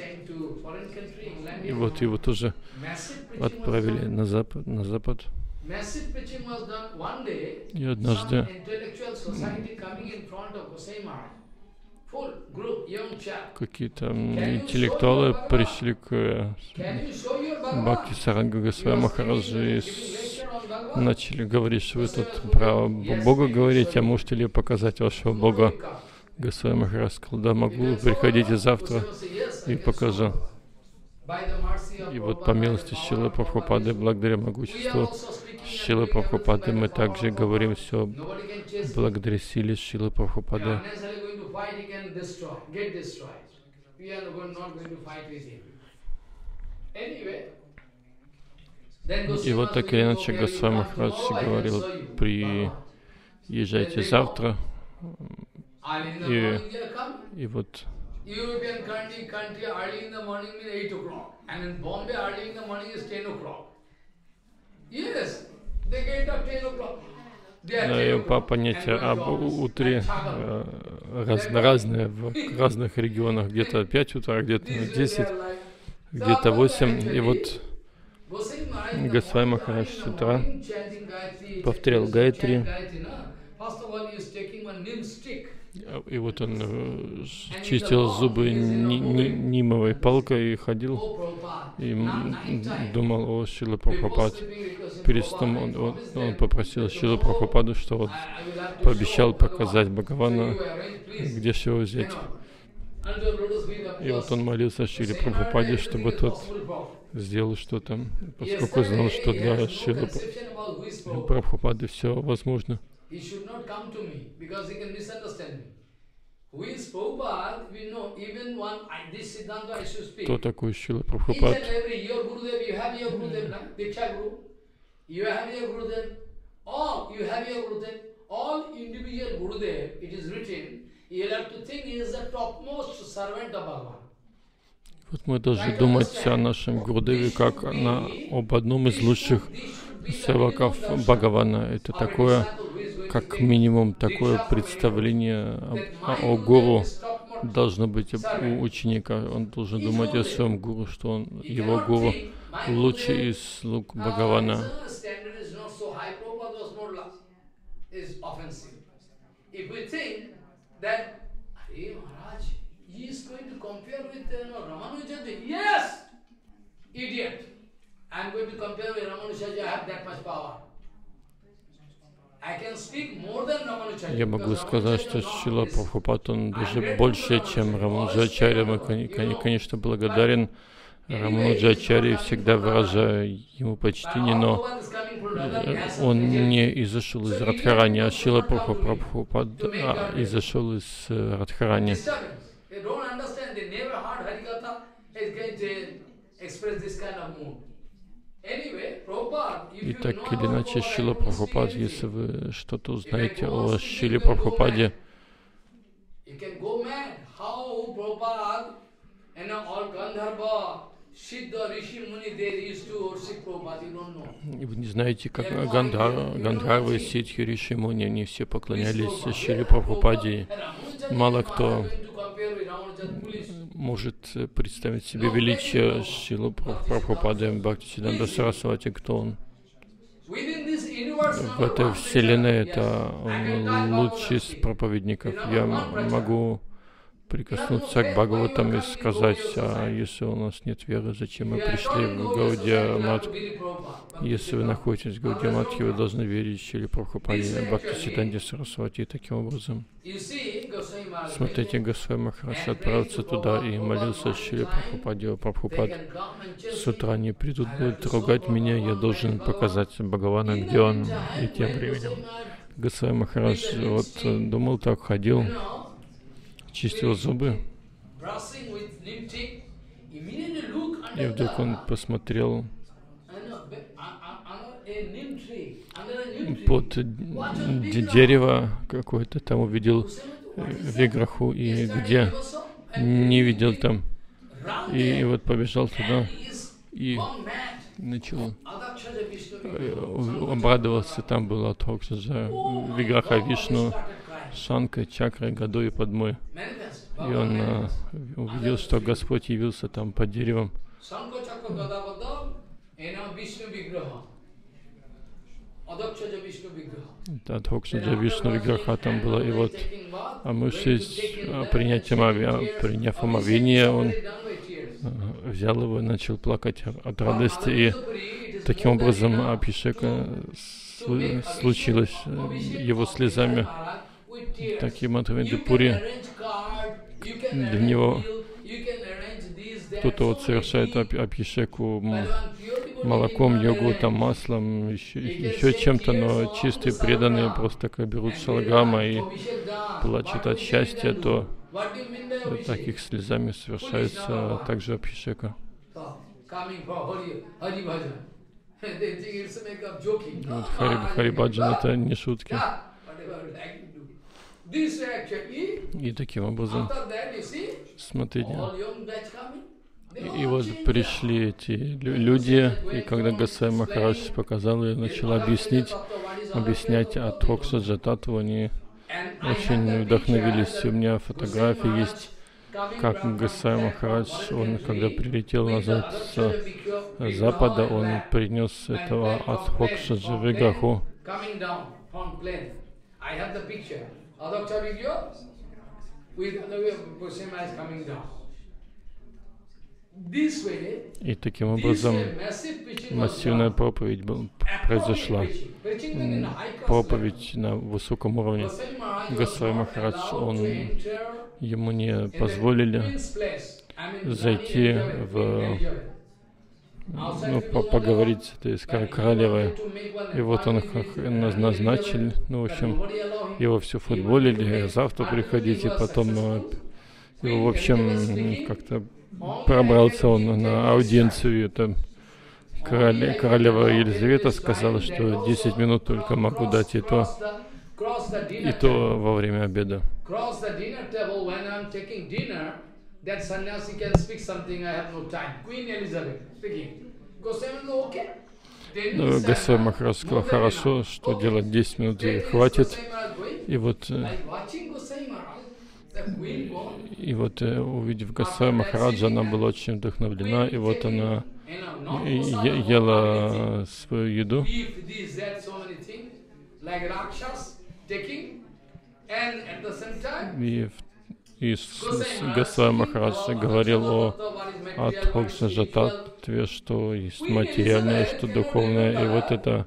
И вот его тоже отправили на Запад. На Запад. И однажды какие-то интеллектуалы пришли к Бхакти Саранга Госвами Махараджи и с- начали говорить, что вы тут про Бога говорите, а можете ли показать вашего Бога? Госвами Махарадж сказал, да, могу, приходите завтра и покажу. И вот по милости Шрилы Прабхупады, благодаря могуществу Шрилы Прабхупады, мы также говорим все благодаря силе Шрилы Прабхупады. И вот так или иначе Госвами Махарадж говорил, приезжайте завтра. И, и вот European country, country early in the morning means eight o'clock, and in Bombay early in the morning is ten o'clock. Yes, they get up ten o'clock. ну, и по понятию об у- утре э, разно, разные в разных регионах, где-то пять утра, где-то десять, где-то восемь. И вот Госвами Махарадж с утра повторял Гайатри. И вот он э, чистил зубы ни- ни- нимовой палкой и ходил, и м, думал о Шриле Прабхупаде. Перед сном он, он, он попросил Шрилу Прабхупаду, что вот пообещал показать Бхагавана, где же его взять. И вот он молился Шриле Прабхупаде, чтобы тот сделал что-то, поскольку знал, что для Шрилы Прабхупады все возможно. He should not come to me because he can misunderstand me. Who is Prabhupada? We know even one, I, this Siddhanta I should speak. Кто такой Шрила Each Прабхупад? and every, your Gurudev, you have your Gurudev, na? Diksha Guru. You have your Gurudev. All, you have your Gurudev. All individual Gurudev, it is written, you have to think he is the topmost servant of Bhagavan. Вот мы должны думать о нашем Гурудеве как на, об одном из лучших севаков Бхагавана. Это такое, как минимум, такое представление о, о гуру должно быть у ученика. Он должен думать о своем гуру, что он, его гуру лучший из слуг Бхагавана. I'm going to compare with Ramanujaja, I have that much power. I can speak more than Ramanujaja. Я могу сказать, что Шрила Прабхупад, он даже больше, чем Рамануджачарья. Мы, конечно, благодарен Рамануджачарье, всегда выражаю ему почтение, но он не изошел из Радхарани, а Шрила Прабхупад а, изошел из Радхарани. И так или иначе, Шрила Прабхупад, если вы что-то узнаете о Шриле Прабхупаде, и вы не знаете, как Гандхар, Гандхарвы, Ситхи, Риши, Муни, они все поклонялись Шриле Прабхупаде. Мало кто может представить себе величие Шрилы Прабхупады, Бхактисиддханта Сарасвати, кто он. В этой вселенной это он лучший из проповедников. Я могу прикоснуться к Бхагаватам и сказать, а если у нас нет веры, зачем мы пришли в Гаудия Мат? Если вы находитесь в Гаудия Матхе, вы должны верить в Шриле Прабхупаде, Бхактисиддханте Сарасвати. Таким образом, смотрите, Госвами Махарадж отправился туда и молился Шриле Прабхупаде: о Прабхупад, с утра не придут, будут ругать меня, я должен показать Бхагавана, где он. И тем временем Госвами Махарадж вот думал так, ходил, чистил зубы, и вдруг он посмотрел под дерево какое-то, там увидел Виграху, и где не видел там. И, и вот побежал туда и начал, обрадовался, там было Адхокшаджа, Виграха Вишну, Шанка, Чакра, Гаду и Падмой. И он а, увидел, что Господь явился там под деревом. Адхокшаджа Вишну Виграха там было. И вот Амуши, принятием ови, приняв омовение, он взял его и начал плакать от радости. И таким образом Абхишека случилось его слезами. Такие Мадхавендра-пури, для него кто-то вот совершает Абхишеку молоком, йогу, там, маслом, еще, еще чем-то, но чистые преданные просто как берут шалграма и плачут от счастья, то таких слезами совершается также Абхишека. Вот Хари, Харибаджан — это не шутки. И таким образом, смотрите, и, и вот пришли эти люди, и когда Госвами Махарадж показал и начал объяснить, объяснять Адхокшаджа Татву, они очень вдохновились. У меня фотографии есть, как Госвами Махарадж, он когда прилетел назад с запада, он принес этого Адхокшаджа Виграху. И таким образом массивная проповедь произошла. Проповедь на высоком уровне. Госвами Махарадж, он, ему не позволили зайти в, ну, по поговорить с этой королевой. И вот он назначил, ну, в общем, его все футболили, завтра приходите, потом, его, в общем, как-то пробрался он на аудиенцию. Это короле, королева Елизавета сказала, что десять минут только могу дать, и то, и то во время обеда. Но Госвами Махарадж сказал: хорошо, что делать, десять минут и хватит. И вот, и вот увидев Госвами Махараджа, она была очень вдохновлена, и вот она ела свою еду. И, и Госвами Махарадж говорил о Адхокшаджа Татве, что есть материальное, что духовное, и вот это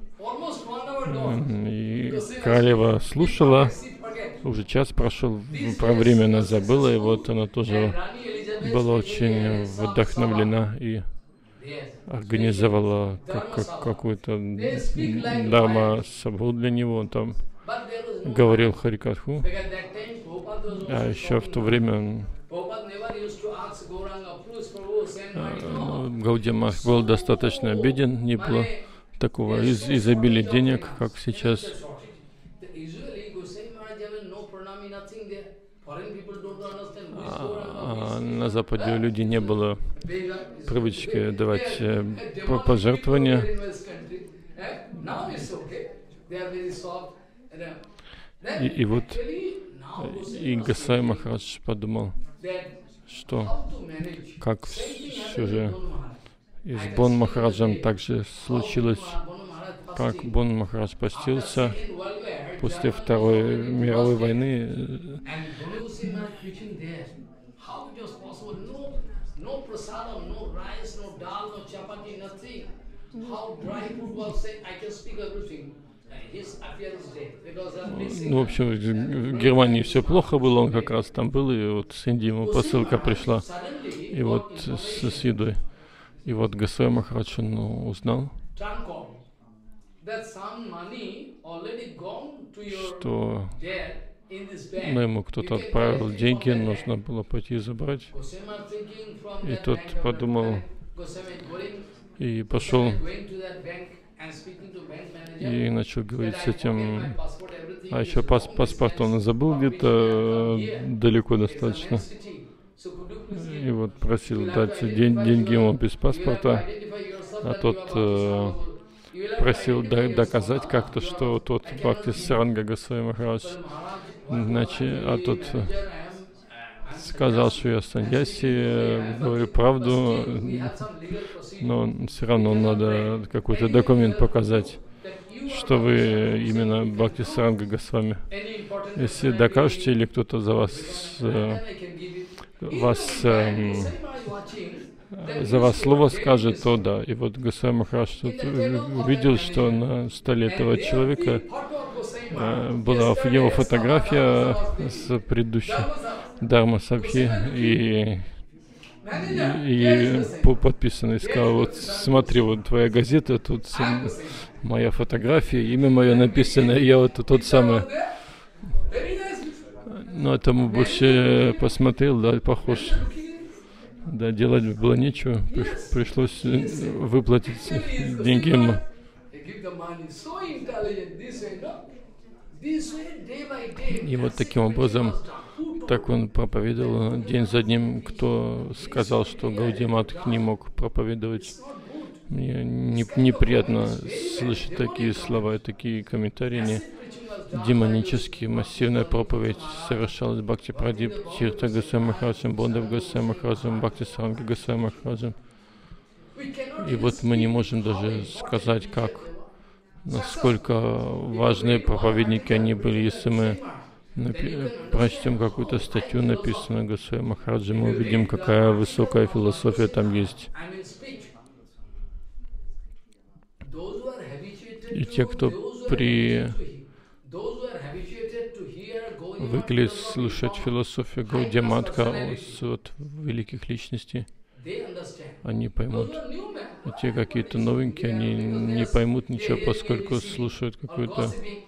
и королева слушала. Уже час прошел, про время она забыла, и вот она тоже была очень вдохновлена и организовала как, как, какую-то дharma сабху для него. Он там говорил Харикатху, а еще в то время Гаудия Мах был достаточно беден, не было такого из изобилия денег, как сейчас. А на Западе у людей не было привычки давать пожертвования. И, и вот и Госвами Махарадж подумал, что как все же и с Бон Махараджем также случилось, как Бон Махарадж постился после Второй мировой войны. Ну, в общем, в Германии все плохо было, он как раз там был, и вот с Индии ему посылка пришла, и вот с, с едой. И вот Госвами Махарадж, он узнал, что ну, ему кто-то отправил деньги, нужно было пойти забрать. И тот подумал и пошел и начал говорить с этим. А еще пас паспорт он забыл где-то далеко достаточно. И вот просил дать день деньги ему без паспорта. А тот э, просил доказать как-то, что тот Бхакти Саранга Госвами Махарадж, иначе, а тот сказал, что я саньяси, говорю правду, но все равно надо какой-то документ показать. что вы именно Бхактисаранга Госвами. Если докажете или кто-то за вас, э, вас э, за вас слово скажет, то да. И вот Госвами Махарадж тут увидел, что на столе этого человека э, была его фотография с предыдущей Дharma Sabhi, и и по подписанный сказал: вот смотри, вот твоя газета, тут моя фотография, имя мое написано, я вот тот самый. Но этому больше посмотрел, да, похож. Да, делать было нечего, пришлось выплатить деньги ему. И вот таким образом, так он проповедовал день за днем. Кто сказал, что Гаудия Мат не мог проповедовать? Мне не, неприятно слышать такие слова, такие комментарии. Не демонические, массивная проповедь совершалась Бхакти Прадип, Тирта Госвами Махараджем, Бондав Госвами Махараджем, Бхактисаранга Госвами Махараджем. И вот мы не можем даже сказать, как, насколько важные проповедники они были. Если мы прочтем какую-то статью, написанную Госвами Махараджем, мы увидим, какая высокая философия там есть. И те, кто при выкли слушать философию Гаудия Матха от великих личностей, они поймут. И те какие-то новенькие, они не поймут ничего, поскольку слушают какую-то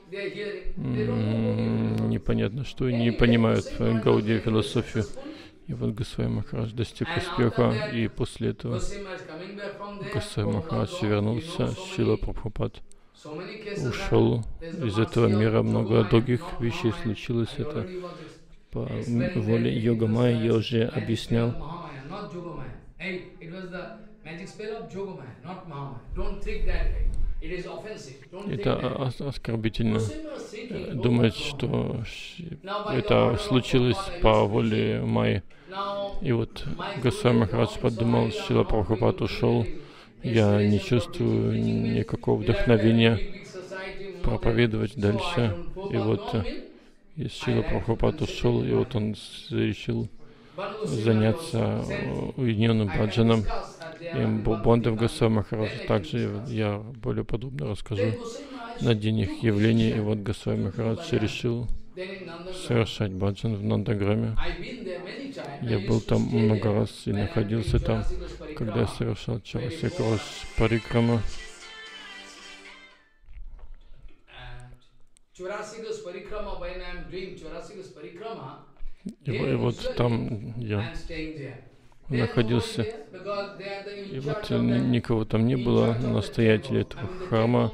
м- непонятно что, и не понимают Гаудия философию. И вот Госвами Махарадж достиг успеха, и после этого Госвами Махарадж вернулся, Шрила Прабхупад ушел из этого мира. Много других вещей случилось. Это по воле Йога-майя, я уже объяснял. Это оскорбительно думать, что это случилось по воле Майи. И вот Госвами Махарадж подумал, Шрила Прабхупад ушел, я не чувствую никакого вдохновения проповедовать дальше. И вот Шрила Прабхупад ушел, и вот он решил заняться уединенным баджаном. И Бондав Госвами Махарадж также я более подробно расскажу на день их явления. И вот Госвами Махарадж решил совершать баджан в Нандаграме. Я был там много раз и находился там, когда я совершал Чарасикрош Парикрама. И, и вот там я находился, и вот никого там не было, настоятеля этого храма.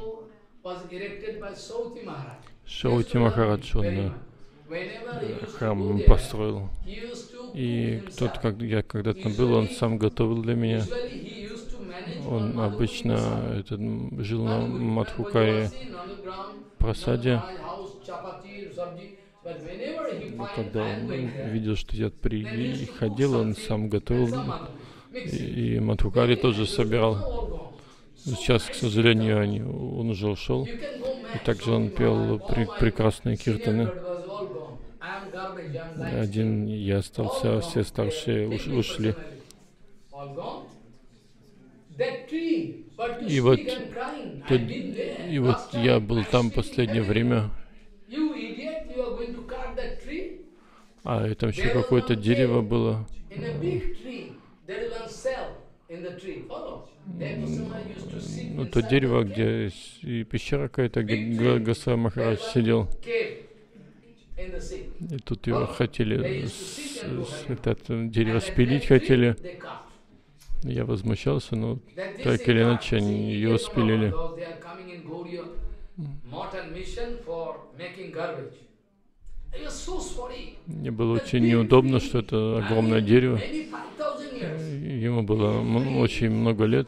Шаути Махарадж, он храм построил. И тот, как я когда-то был, он сам готовил для меня. Он обычно этот, жил на Мадхукаре Прасаде. Когда он видел, что я приходил, он сам готовил. И, и Мадхукари тоже собирал. Сейчас, к сожалению, они, он уже ушел. И также он пел при, прекрасные киртаны. Один я остался, а все старшие уш, ушли. И вот, тут, и вот я был там последнее время. А там еще какое-то дерево было. Ну, то дерево, где и пещера какая-то, где Госвами Махарадж сидел. И тут его хотели, с, с, это дерево спилить хотели. Я возмущался, но так или иначе они его спилили. Мне было очень неудобно, что это огромное дерево. Ему было очень много лет.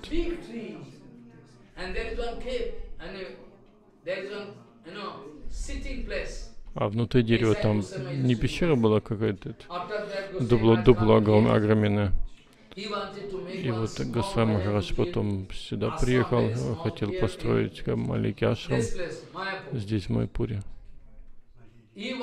А внутри дерева там не пещера была какая-то, дупло, дупло огромное. И вот Госвами Махарадж потом сюда приехал, хотел построить маленький ашрам здесь, в Майпуре. И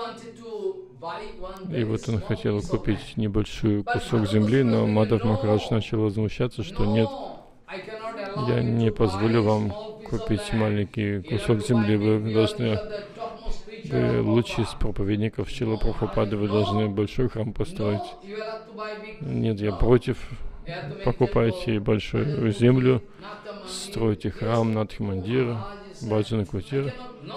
вот он хотел купить небольшой кусок земли, но Мадхав Махарадж начал возмущаться, что нет, я не позволю вам купить маленький кусок земли, вы должны, вы лучший из проповедников Шрилы Прабхупады, вы должны большой храм построить. Нет, я против, покупайте большую землю, стройте храм, Надхи Мандир, Баджан Кутир.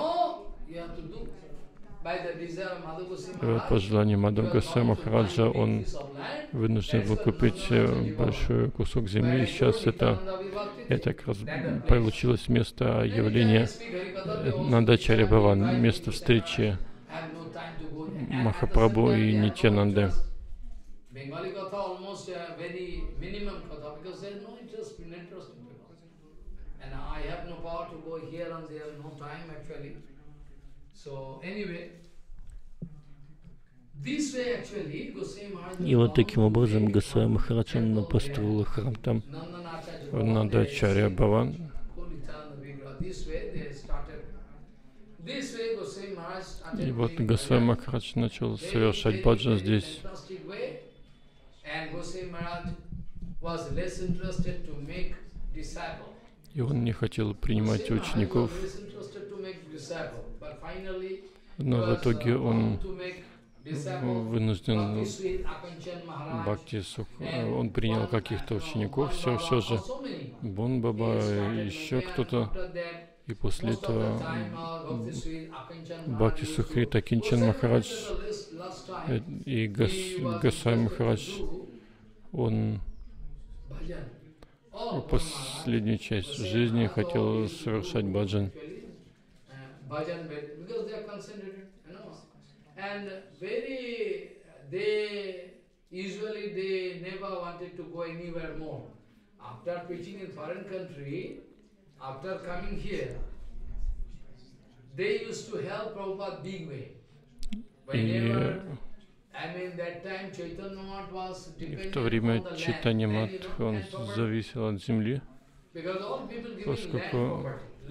По желанию Мадхава Госвами Махараджа он вынужден был купить большой кусок земли. Сейчас это, это как раз получилось место явления Нандачарья Бхаван, место встречи Махапрабху и Нитьянанды. И вот таким образом Госвами Махарадж он построил храм там, в Нандачарья Бхаван. И вот Госвами Махарадж начал совершать баджан здесь. И он не хотел принимать учеников, но в итоге он вынужден Бхакти Сух, он принял каких-то учеников, все, все же Бон Баба, еще кто-то, и после этого Бхакти Сухрита Кинчан Махарадж и Гос, Госвами Махарадж, он последнюю часть жизни хотел совершать баджан. And very, they usually they never wanted to go anywhere more. After preaching in foreign country, after coming here, they used to help Prabhupada big way. Whenever, I mean that time Chaitanya Math was dependent on the land. И в то время Чайтанья Мат, он зависел от земли, поскольку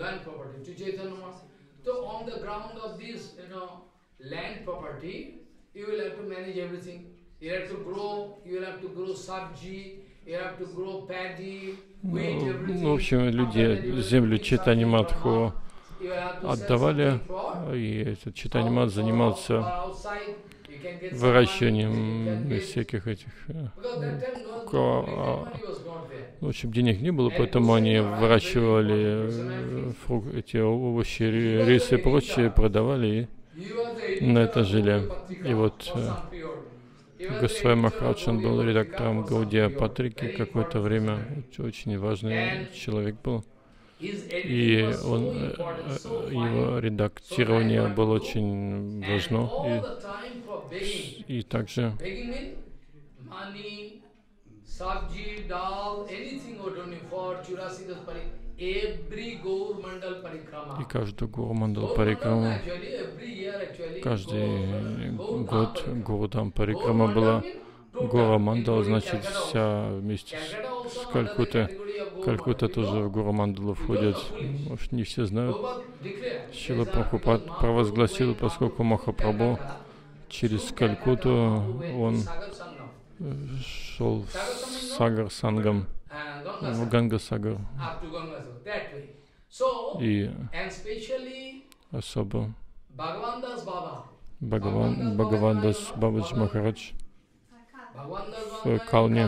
so on the ground of this, you know, land property, you will have to manage everything. You have to grow, you will have to grow sabji, you have to grow paddy, wheat, everything. Ну, в общем, люди землю Чайтаньи Мадху отдавали, и этот Чайтанья Мадх занимался выращиванием всяких этих... В общем, денег не было, поэтому они выращивали фрук, эти овощи, рисы и прочее, продавали и на это жили. И вот Госвами Махарадж, он был редактором Гаудия Патрики какое-то время, очень важный человек был. И он, его редактирование было очень важно. И, и также и каждый Гуру Мандал Парикрама, каждый год Гуру Дам Парикрама была. Гуру Мандал, значит, вся вместе с, с Калькуттой. Калькутта тоже в Гуру Мандалу входит. Может, не все знают. Шрила Прабхупад провозгласил, поскольку Махапрабху через Калькутту он шел в Сагар Сангам, в Ганга Сагар. И особо Бхагаван, Бхагавандас Бабаджи Махарадж в Калне.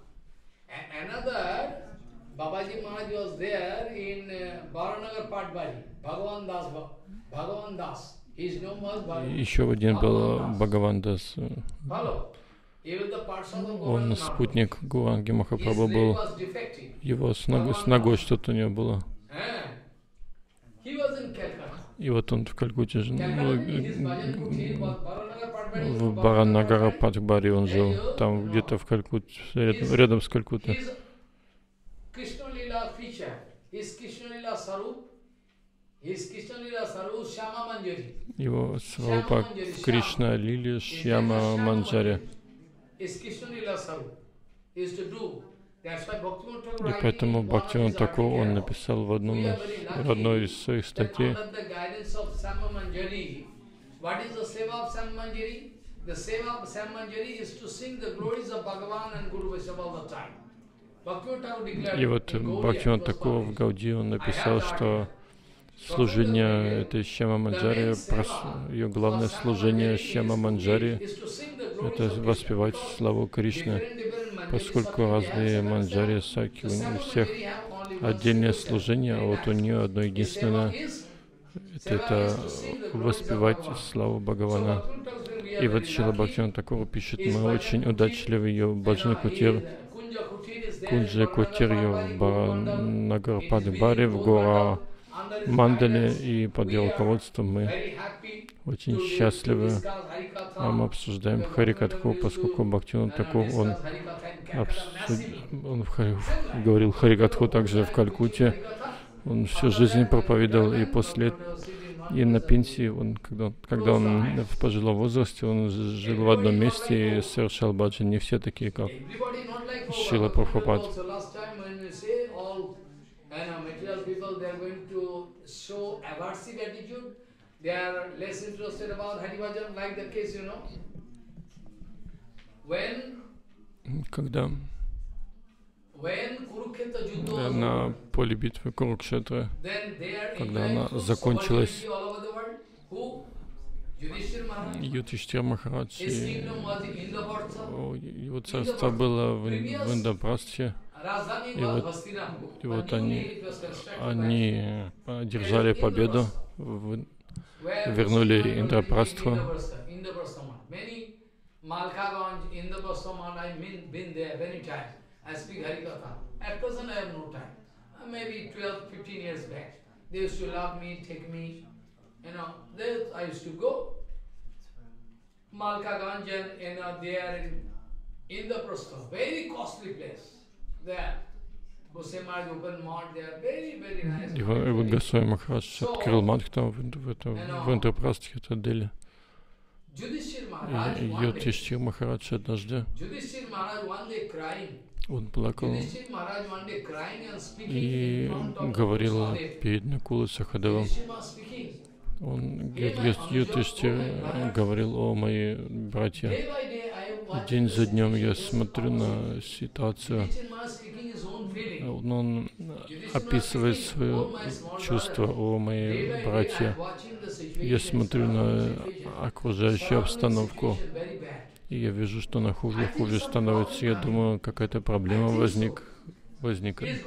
Babaji Maharaj was there in uh, Baranagar Patbari. Bhagavan Das, Bhagavan Das. His name was Bhagavan. Еще один был Бхагаван Дас. Он спутник Гуранги Махапрабху был. Его с ногой, с ногой что-то у него было. И вот он в Калькутте жил. В Баранагара Патбари он жил. Там где-то в Калькутте, рядом, рядом с Калькуттой. Krishna Lila feature, his Krishna Lila Sarup, his Krishna Lila Sarup Shyama Manjari. Его сварупа в Кришна Лиле Шьяма Манджаре. His Krishna Lila Sarup. И поэтому Бхактивинод Тхакур, он написал в, одном, в одной из своих статей, и вот Бхактивинод Тхакур в Гауди, он написал, что служение этой Шьяма Манджари, ее главное служение Шьяма Манджари, это воспевать славу Кришны, поскольку разные манджари, саки, у всех отдельное служение, а вот у нее одно единственное, это, это воспевать славу Бхагавана. И вот Шрила Бхактивинод Тхакур пишет, мы очень удачливы, ее Баджан Кутир, Кунджа Кутир, ее в Нагарпады Баре, в Гора Мандале, и под ее руководством мы очень счастливы. А мы обсуждаем Харикатху, поскольку Бхактивинод Тхакур, он, обсуд... он в Хари... говорил Харикатху также в Калькутте. Он всю жизнь проповедовал, и после и на пенсии, он, когда, когда он в пожилом возрасте, он жил в одном месте и совершал баджан. Не все такие, как Шрила Прабхупад. They are less interested about Hari Bhajan, like the case, you know. When, когда when Kurukshetra Juddha на поле битвы Курукшетры, когда она закончилась, Юдхиштхира Махарадж, его царство было в Индапрастхе, и вот, и вот они, они одержали победу, в, вернули Индрапрастху. И вот Госвами Махарадж открыл Мадх там в, в, в Индрапрастхе, это Дели. И Юдхиштхир Махарадж однажды, он плакал и говорил перед Накулой Сахадевом. Он, Юдхиштхир, говорил: о мои братья, день за днем я смотрю на ситуацию. Он, он описывает свое чувство: о мои братья, я смотрю на окружающую обстановку, и я вижу, что она хуже и хуже становится. Я думаю, какая-то проблема возник, возникает.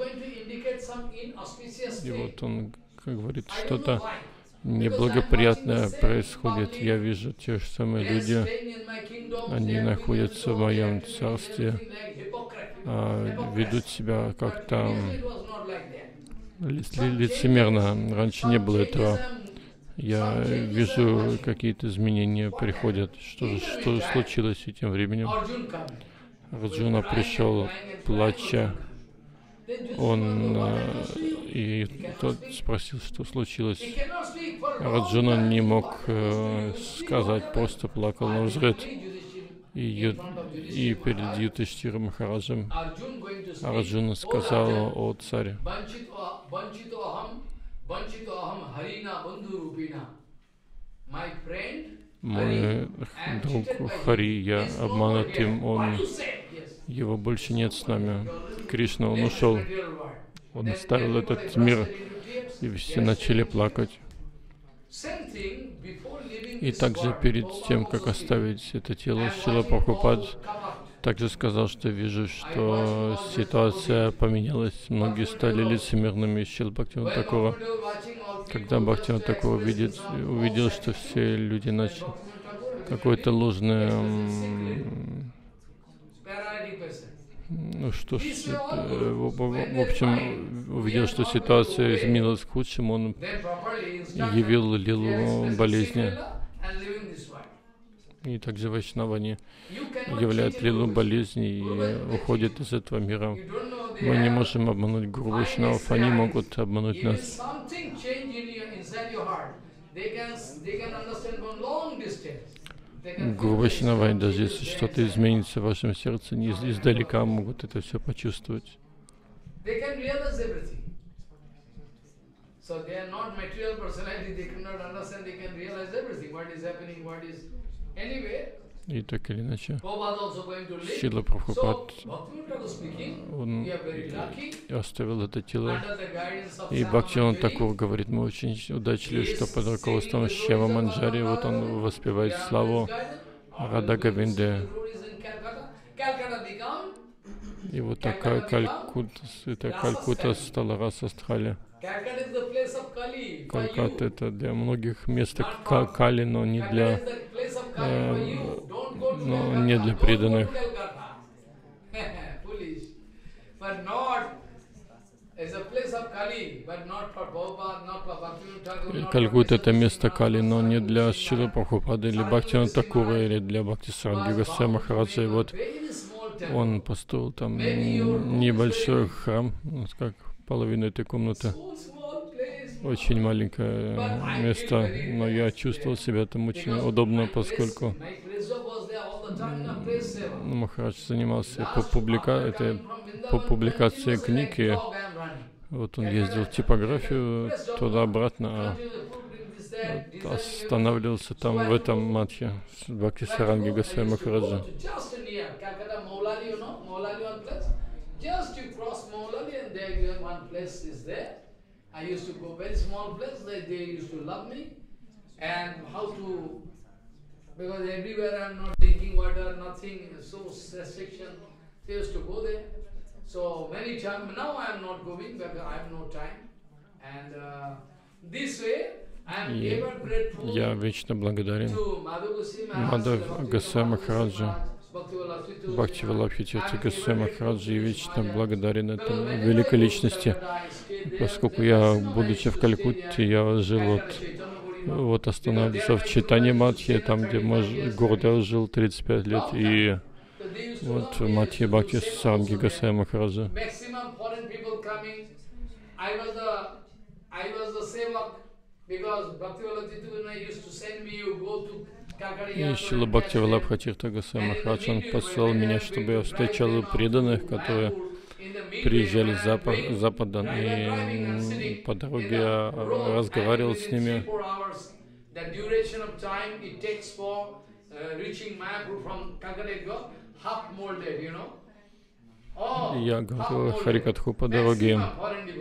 И вот он говорит, что-то неблагоприятное происходит. Я вижу, те же самые люди, они находятся в моем царстве, а ведут себя как-то лицемерно. Раньше не было этого. Я вижу, какие-то изменения приходят. Что же, что же случилось? И тем временем Арджуна пришел, плача. Он и тот спросил, что случилось. Арджуна не мог э, сказать, просто плакал на взрыв. И, и перед Юдхиштхиром Махараджем Арджуна сказал: о царь, мой друг Хари, я обманут им, он, его больше нет с нами. Кришна, он ушел, он оставил этот мир, и все начали плакать. И также перед тем, как оставить это тело, Шрила Прабхупад также сказал, что вижу, что ситуация поменялась, многие стали лицемерными. Шрила Бхактивинода Тхакура, когда Бхактивинода Тхакур увидел, увидел, что все люди начали какое-то ложное, ну что ж, в, в общем, увидел, что ситуация изменилась к худшему, он явил лилу болезни. И также вайшнавы являют лилу болезни и уходят из этого мира. Мы не можем обмануть гуру вайшнавов, они могут обмануть нас. Гуру Вайшнава, даже если что-то изменится в вашем сердце, не из- издалека могут это все почувствовать. So they are not material personality, they cannot understand, they can realize everything, what is happening, what is... Anyway, И так или иначе, Prabhupada also going to live. Шрила Прабхупад, So, Bhaktivinoda was speaking, он we are very lucky, оставил это тело. under the guidance of И Syama Бхактивинод Manjari, Такур говорит, мы очень удачливы, что под руководством Шьяма Манджари, вот он воспевает славу Рада Говинды. Calcutta become, И вот такая Калькутта, это Калькутта стала Расастхали. Calcutta is the place of Kali for Калькатта you. это для многих место Ка- Кали, но не Calcutta для, is the place of Kali for you. Don't go to но Calcutta. не для Don't go to преданных. Calcutta. Foolish. But not, it's a place of Kali, but not for Prabhupada, not for Bhaktivinoda Thakur, not for Калькутта это место Krishna Кали, но не для Prabhupada, Шрила Прабхупады или Бхактивинода Такура или для Бхактисаранги Госвами Махараджа. И вот он построил там небольшой храм, ну, как половину этой комнаты. Очень маленькое место, но я чувствовал себя там очень удобно, поскольку ну, Махарадж занимался по, публика... это, по публикации книг, и вот он ездил в типографию туда-обратно, а вот останавливался там в этом матхе Бхактисаранги Госвами Махараджа. I used to go very small place, they, they used to love me, and how to, because everywhere I am not drinking water, nothing, so restriction, they used to go there. So many times, now I am not going because I have no time, and uh, this way I am И ever grateful я вечно благодарен to Madhu Мадхав Госвами Махараджа, Bhakti Бхактивалабхи Тиртха Госвами Махараджа, и вечно благодарен этой великой личности, поскольку я, будучи в Калькутте, я жил вот, вот остановился в Чайтанья Матхе, там, где Гурдев жил тридцать пять лет, и вот в Матхе Бхактисаранги Госвами Махараджа. И Шрила Бхактивалабха Тиртха Госвами Махарадж, он послал меня, чтобы я встречал преданных, которые приезжали с запа- запада, и по дороге я разговаривал с ними. И я говорил Харикатху по дороге им.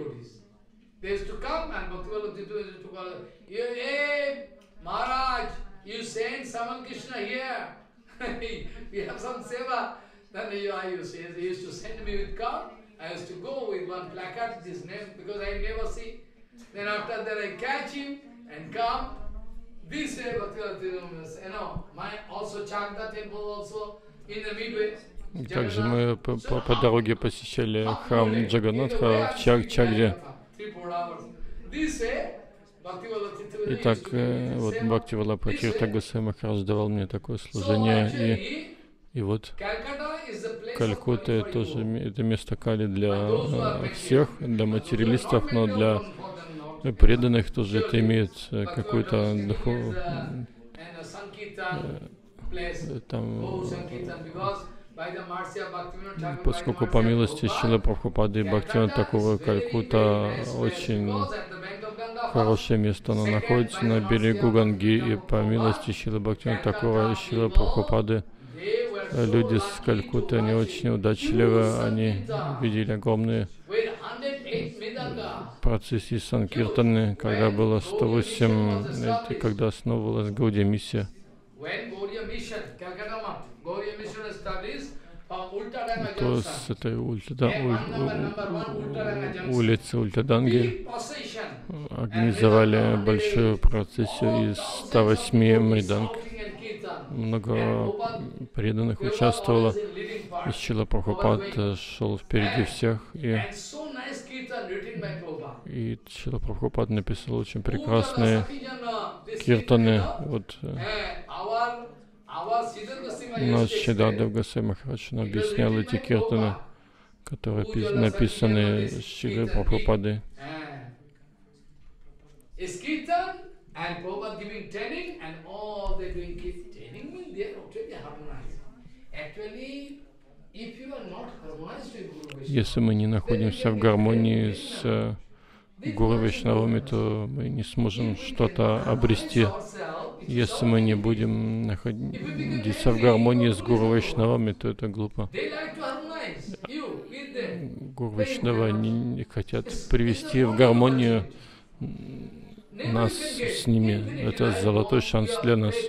You send Saman Krishna here. We have some seva. Then I used, he used to send me with car. I used to go with one placard, this name, because I never see. Then after that I catch him and come. This way, you know, my also Chakda temple also in the midway. Также мы по, по, по дороге посещали храм Джаганнатха в Чак Чагде. Итак, вот Бхактивалабха Тиртха Госвами Махарадж давал мне такое служение, и, и вот Калькутта тоже это место Кали для всех, для материалистов, но для преданных тоже это имеет какую-то духовную, там, поскольку по милости Шрилы Прабхупады и Бхактивинода Такура Калькутта очень хорошее место, оно находится на берегу Ганги, и по милости Шрилы Бхактивинода Такура и Шрилы Прабхупады люди с Калькутты, они очень удачливы, они видели огромные процессии Санкиртаны, когда было сто восемь, это когда основывалась Гаудия миссия. То с этой ульта, уль, улицы Ультаданги организовали большую процессию из ста восьми мриданг. Много преданных участвовало. И Шрила Прабхупад шел впереди всех. И, и Шрила Прабхупад написал очень прекрасные киртаны. Вот наш Шидардев Госвами Махарадж объяснял эти киртаны, которые написаны Шрилой Прабхупадой. And Prabhupada giving training, and all they doing keep training means Если мы не находимся в гармонии с э, Гуру Вайшнавами, то мы не сможем что-то обрести. Если мы не будем находиться в гармонии с Гуру Вайшнавами, то это глупо. Гуру Вайшнава не, не хотят привести в гармонию нас с ними. Это золотой шанс для нас.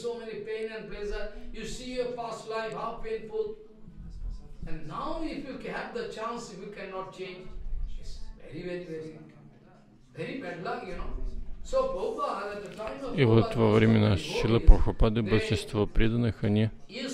И вот во времена Шрилы Прабхупады большинство преданных, они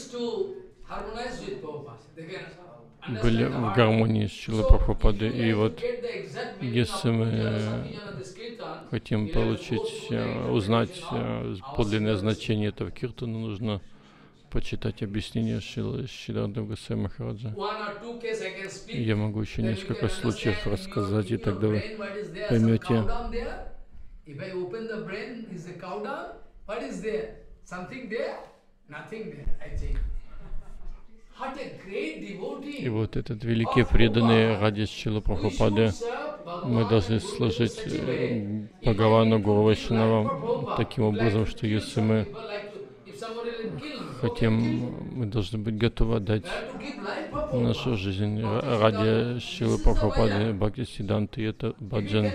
были в гармонии с Шрилой Прабхупадой. И вот если мы хотим получить, узнать подлинное значение этого киртана, нужно почитать объяснение Шрилы Шридхара Госвами Махараджа. Я могу еще несколько случаев рассказать, и тогда вы поймете. И вот этот великий преданный ради Шрилы Прабхупады, мы должны служить Бхагавану Гуру Вайшнавам таким образом, что если мы хотим, мы должны быть готовы отдать нашу жизнь ради Шрилы Прабхупады, Бхактисиддханты, и это баджан.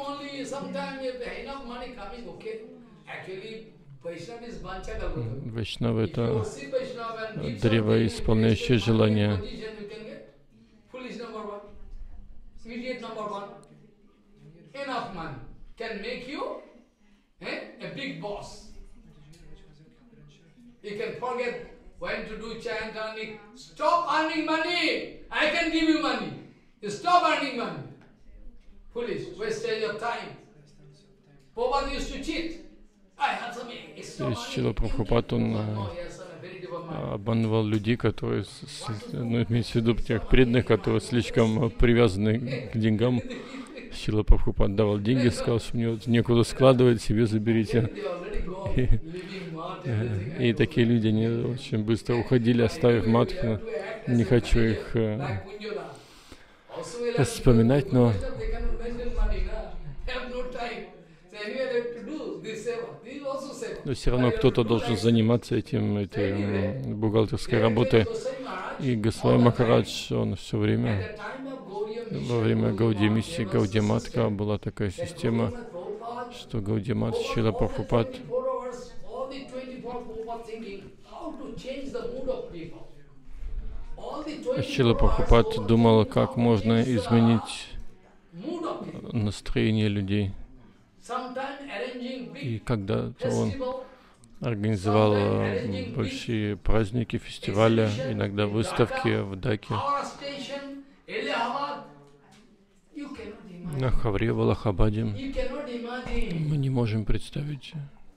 Вайшнава — это древо, исполняющее желания. You can forget when to do chant earning. Stop earning money. I can give you money. You stop earning money. Foolish, wastage of time. Prabhupada used to cheat. I have some extra money. Шрила Прабхупад, он обманывал людей, которые, ну, имеется в виду тех преданных, которые слишком привязаны к деньгам. Шрила Прабхупад давал деньги, сказал, что мне вот некуда складывать, себе заберите. И, и такие люди, они очень быстро уходили, оставив матху. Не хочу их э, вспоминать, но но все равно кто-то должен заниматься этим, этой бухгалтерской работой. И Госвами Махарадж, он все время, во время Гаудия миссии, Гаудия Матха, была такая система, что Гаудия Мат, Шрила Прабхупад Шрила Прабхупад думал, как можно изменить настроение людей. И когда-то он организовал большие праздники, фестивали, иногда выставки в Даке, на Хавре, в Аллахабаде. Мы не можем представить.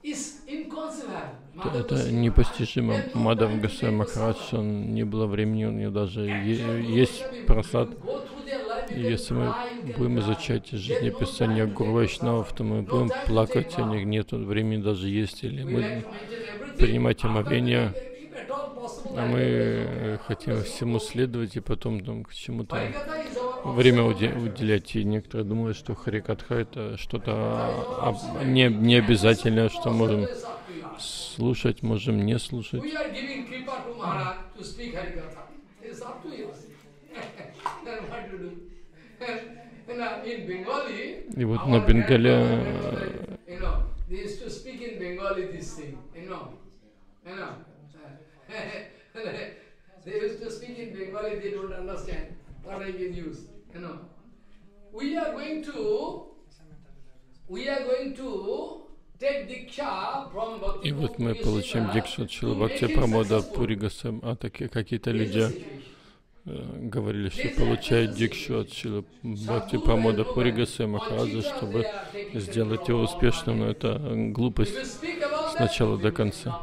Это, это непостижимо. Мадхав Госвами Махарадж, он не было времени, у него даже есть просад. И если мы будем изучать жизнеописание Гуру Вайшнавов, то мы будем плакать, у них нет времени даже есть, или мы принимать омовение, а мы хотим всему следовать и потом там, к чему-то время уделять. И некоторые думают, что Харикатха — это что-то не, не обязательное, что можем слушать, можем не слушать. И вот на Бенгале и вот мы получаем дикшу от Шрилы Бхакти Прамода Пури Госвами, а такие какие-то люди говорили, что получают дикшу от Шрилы Бхакти Прамода Пури Госвами Махараджа, чтобы сделать его успешным, но это глупость с начала до конца.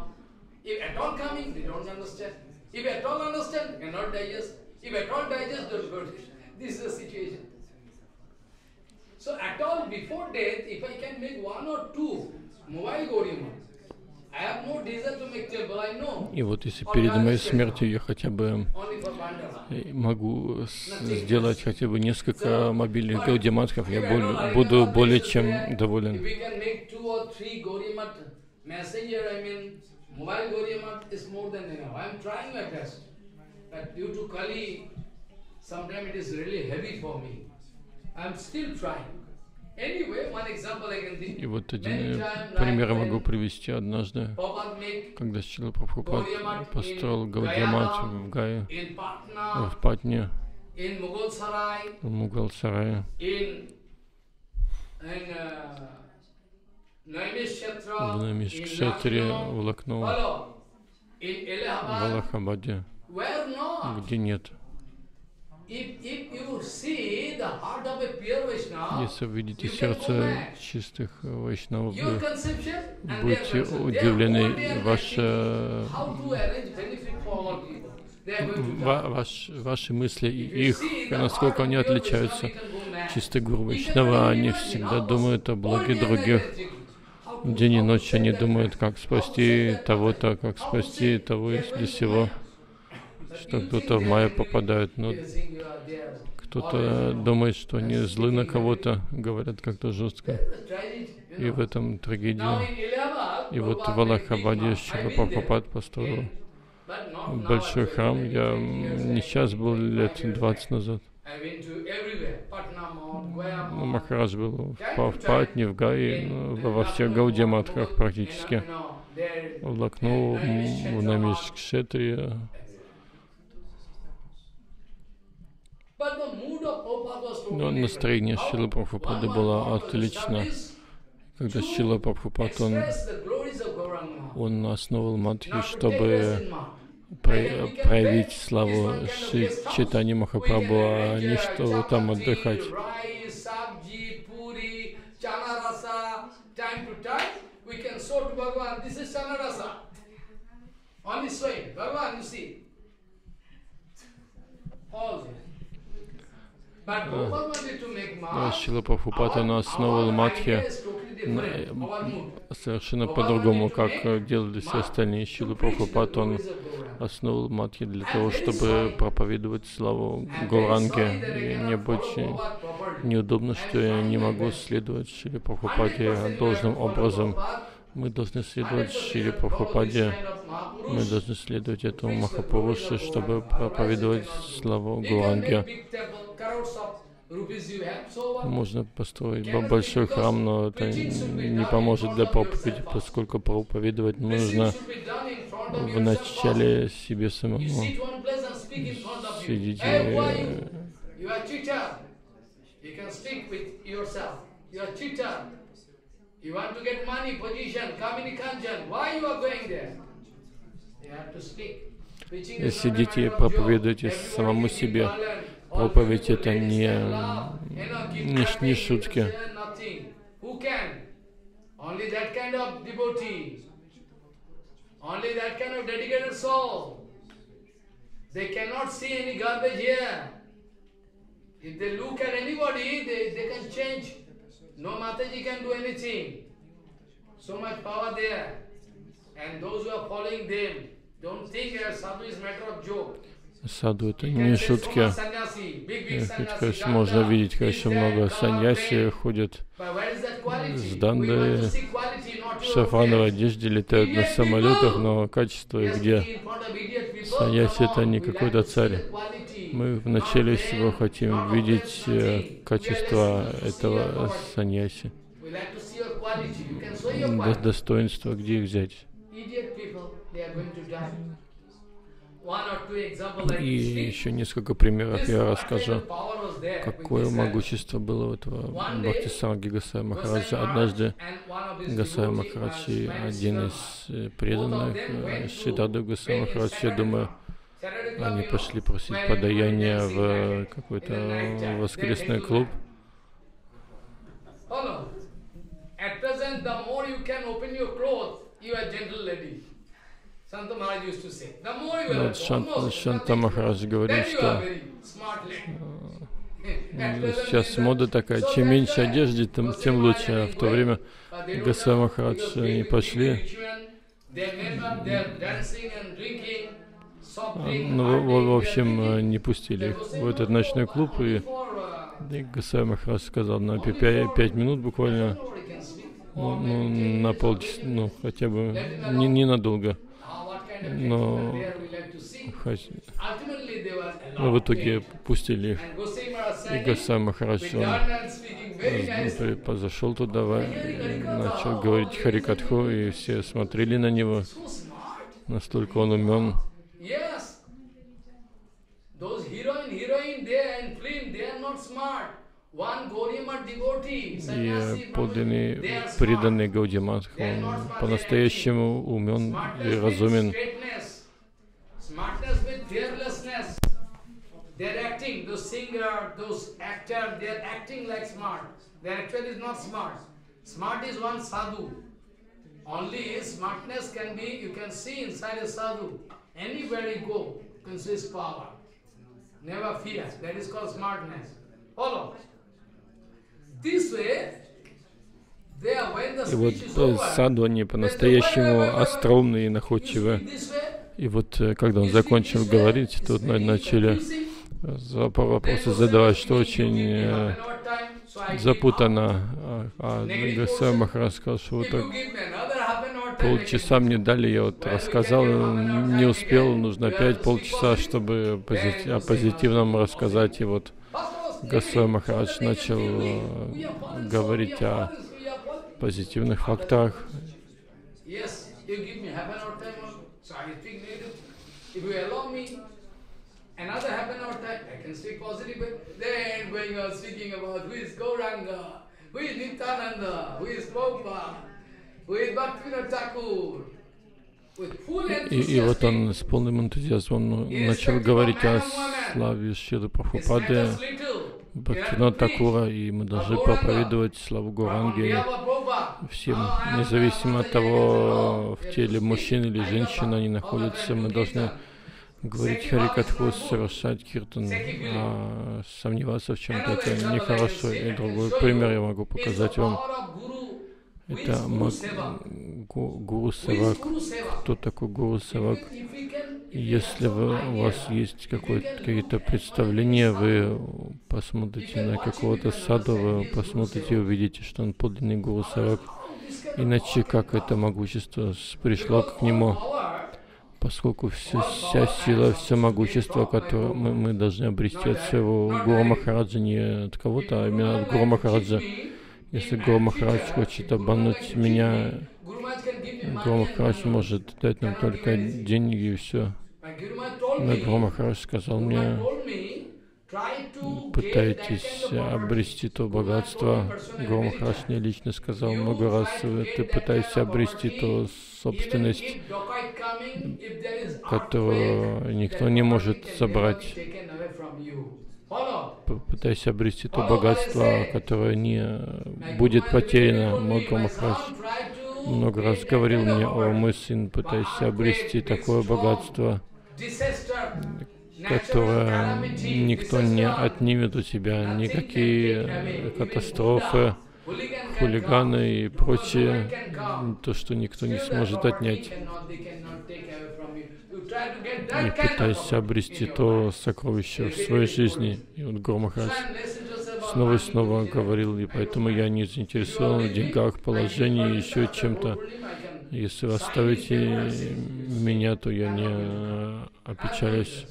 So at all before death, if I can make one or two mobile Gaudiya, I have no И вот если перед моей смертью я хотя бы могу сделать хотя бы несколько мобильных гаудиматхов, я более, буду более чем доволен. И вот один пример я могу привести. Однажды, когда Шрила Прабхупад построил Гаудиамат в Гае, в Патне, в Мугал-сарае, в Намиш-кшетре, в Лакноу, в Аллахабаде, где нет. Если вы видите сердце чистых вайшнавов, вы будете удивлены. Ваша, ваш, ваши мысли и их, насколько они отличаются. Чистые гуру Вайшнава, они всегда думают о благе других. День и ночь они думают, как спасти того-то, как спасти того, если всего, что кто-то в майю попадает, но кто-то думает, что они злы на кого-то, говорят как-то жестко. И в этом трагедия. И вот в Аллахабаде Шрила Прабхупад построил большой храм. Я не сейчас был, лет двадцать назад. Ну, Махарадж был в, в Патне, в Гае, ну, во всех Гаудиаматхах практически. В Лакноу, в Намиш-кшетре. Но настроение Шрилы Прабхупады было отлично. Когда Шрила Прабхупад, он, он основал матхи, чтобы проявить славу Шри Чайтаньи Махапрабху, а не что там отдыхать. Шрила Прабхупад, он основал матхи совершенно по-другому, как делали все остальные. Шрила Прабхупад, он основал матхи для того, чтобы проповедовать славу Гауранге. И мне очень неудобно, что я не могу следовать Шриле Прабхупаде должным образом. Мы должны следовать Шриле Прабхупаде, мы должны следовать этому Махапурушу, чтобы проповедовать славу Гауранге. Можно построить большой храм, но это не поможет для проповеди, поскольку проповедовать нужно в начале себе самому. Сидите. Сидите и проповедуйте самому себе. Проповедь — это не, не, не шутки. No Mataji can do anything. So much power there. And those who are following them, don't think that sadhu is matter of joke. Саду — это не шутки. Хоть, конечно, можно видеть, конечно, много саньяси ходят с дандой, в шафрановой одежде, летают на самолетах, но качество их где? Саньяси — это не какой-то царь. Мы вначале всего хотим видеть качество этого саньяси. Достоинство, где их взять? И еще несколько примеров я расскажу, какое могущество было у этого Бхактисаранги Госвами Махараджа. Однажды Госвами Махарадж и один из преданных Шридхар Госвами Махарадж, я думаю, они пошли просить подаяние в какой-то воскресный клуб. Вот Шанта Махарадж говорит, что сейчас мода такая, чем меньше одежды, тем, тем лучше. А в то время Госвами Махарадж не пошли Ну, в, в общем, не пустили их в этот ночной клуб, и, и Госвами Махарадж сказал, на пять, пять минут буквально, ну, ну, на полчаса, ну, хотя бы, не, ненадолго, но, хоть, но в итоге пустили их. И Госвами Махарадж, он зашел туда, начал говорить Харикатху, и все смотрели на него, настолько он умен. Yes, those heroine, heroine, they are in film, they are not smart. One Gauriya devotee, И подлинный, преданный Гаудия-мат, он по-настоящему умен и разумен. Smartness with fearlessness. They are acting, those singers, those actors, they are acting like smart. They actually is not smart. Smart is one sadhu. Only smartness can be, you can see inside a sadhu. Anywhere you go, consists power. Never fear. That is called smartness. Follow. This way, there when the И вот speech is over, саду, они по-настоящему остроумные и находчивые. И вот когда он закончил говорить, тут начали вопросы задавать, что очень э, запутано. А Госвами Махарадж сказал, что вот так полчаса мне дали, я вот рассказал, не успел, нужно опять полчаса, чтобы позит... о позитивном рассказать. И вот Госвами Махарадж начал э, говорить о позитивных фактах. Another half an hour time, I can speak positive, but then going on speaking about who is Gauranga, who is Nityananda, who is Prabhupada, who is Bhaktivinoda Thakur. И, и вот он с полным энтузиазмом начал говорить о славе Шрилы Прабхупады, Бхактивинода Такура, и мы должны проповедовать славу Гауранги всем, независимо от того, в теле мужчин или женщин они находятся, мы должны говорить Харикатху, совершать киртан, а сомневаться в чем-то — это нехорошо. И другой пример я могу показать вам. Это Гуру Севак. Кто такой Гуру Севак? Если вы, у вас есть какие-то представления, вы посмотрите на какого-то саду, вы посмотрите и увидите, что он подлинный Гуру Севак. Иначе как это могущество пришло к нему? Поскольку вся, вся сила, все могущество, которое мы, мы должны обрести от своего Гуру Махараджа, не от кого-то, а именно от Гуру Махараджа. Если Гуру Махарадж хочет обмануть меня, Гуру Махарадж может дать нам только деньги и все. Но Гуру Махарадж сказал мне, пытаетесь обрести то богатство. Гуру Махарадж мне лично сказал много раз, ты пытаешься обрести ту собственность, которую никто не может забрать. Пытайся обрести то богатство, которое не будет потеряно. Мой Гуру Махарадж много раз говорил мне: о, мой сын, пытайся обрести такое богатство, которое никто не отнимет у тебя, никакие катастрофы, хулиганы и прочее, то, что никто не сможет отнять. И пытайся обрести то сокровище в своей жизни. И вот Гуру Махарадж снова и снова говорил, и поэтому я не заинтересован в деньгах, положении, еще чем-то. Если вы оставите меня, то я не опечалюсь.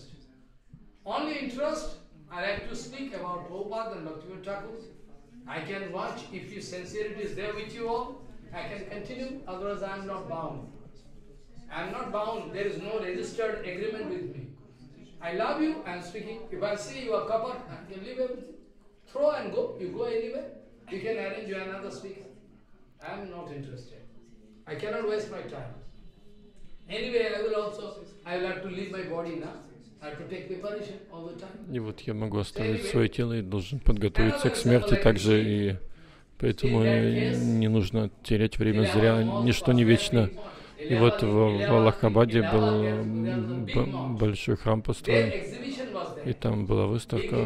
I am not bound. There is no registered agreement with me. I love you. I am speaking. If I see you are covered, I can leave everything. Throw and go. You go anywhere. You can arrange you another speaker. I am not interested. I cannot waste my time. Anyway, I will also. I will have to leave my body now. I have to take preparation all the time. И вот я могу оставить свое тело и должен подготовиться к смерти также, и поэтому не нужно терять время зря. Ничто не вечно. И вот в, в Аллахабаде был б, большой храм построен, и там была выставка.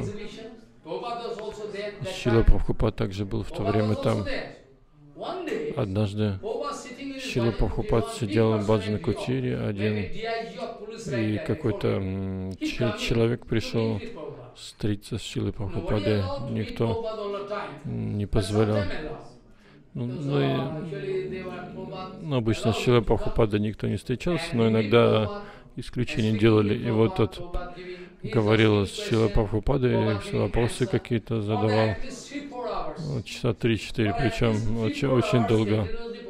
Шрила Прабхупад также был в то время там. Однажды Шрила Прабхупад сидел в Баджан Кутире один, и какой-то м, ч- человек пришел встретиться с Шрилой Прабхупадой. Никто не позволял. Ну, ну, и, ну, обычно с Шрилой Прабхупадой никто не встречался, но иногда исключения делали. И вот тот говорил с Шрилой Прабхупадой, все вопросы какие-то задавал. Вот, часа три-четыре, причем очень, очень долго.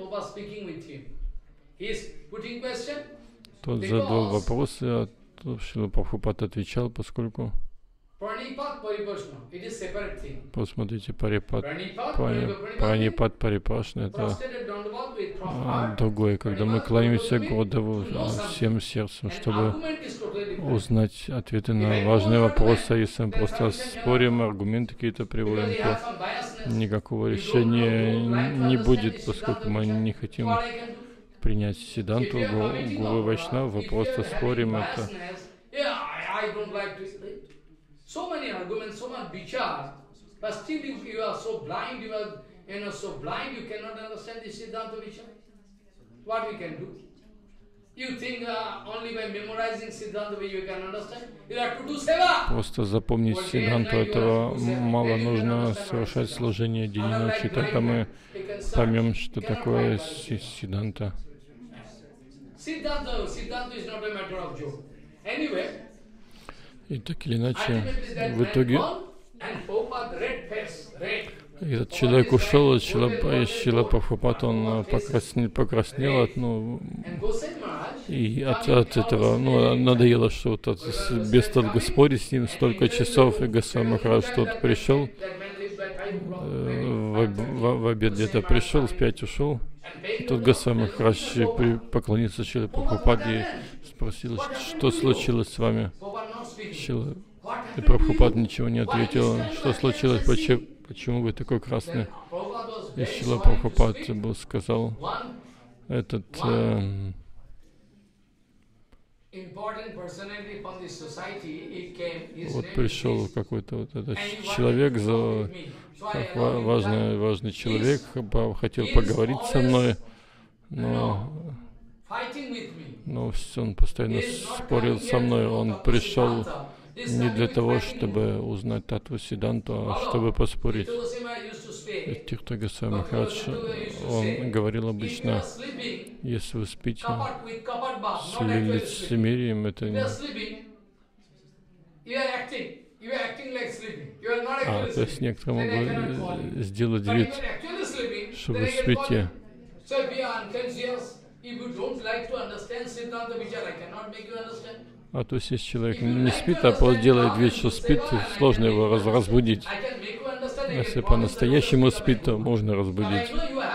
Тот задал вопросы, а Шрила Прабхупад отвечал, поскольку... Посмотрите, парипад, пранипад, парипашна, это а, другое, когда мы кланяемся Годову всем сердцем, чтобы узнать ответы на важные вопросы. Если мы просто спорим, аргументы какие-то приводим, то никакого решения не будет, поскольку мы не хотим принять сиддханту Гуру Вайшнава, вы просто спорим это. So many arguments, so much vichar, but still you, you are so blind, you are you know, so blind, you cannot understand the Siddhanta vichar. What we can do? You think uh, only by memorizing Siddhanta you can understand? You have to do seva. Просто запомнить Сиддханту этого мало, нужно совершать служение день и ночи, тогда мы поймем, что такое Сиддханта. Siddhanta, Siddhanta is not a matter of joke. Anyway, и так или иначе, в итоге этот человек ушел, от Шрила Прабхупад, он покраснел, покраснел от, ну, и от, от этого, ну, надоело, что вот от, без того спорить с ним столько часов, и Госвами Махарадж тут пришел, в, в, в обед где-то пришел, в пять ушел, и тут Госвами Махарадж поклонился Шриле Прабхупаде и спросил, что случилось с вами. Шрила и Прабхупад ничего не ответил. Что случилось? Почему, почему вы такой красный? И Шрила Прабхупад был, сказал, этот э, вот пришел какой-то вот этот человек, за, как важный, важный человек, хотел поговорить со мной, но Но он постоянно спорил со мной. Он пришел не для того, чтобы узнать Татву Сиддханту, а чтобы поспорить. Тиртха Госвами Махарадж, он говорил обычно, если вы спите с лицемерием, это не... А, то есть некоторые могут сделать вид, что вы спите. А то есть, если человек не спит, а просто делает вид, что спит, сложно его раз разбудить. Если по-настоящему спит, то можно разбудить.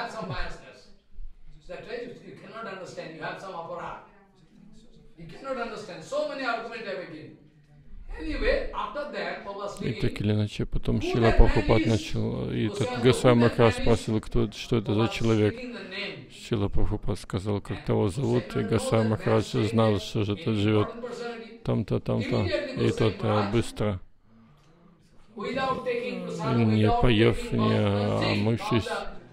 И так или иначе, потом Шрила Прабхупад начал, и этот Госвами Махарадж спросил, кто, что это за человек. Шрила Прабхупад сказал, как того зовут, и Госвами Махарадж знал, что же тут живет там-то, там-то, и тот а, быстро, не поев, не омывшись,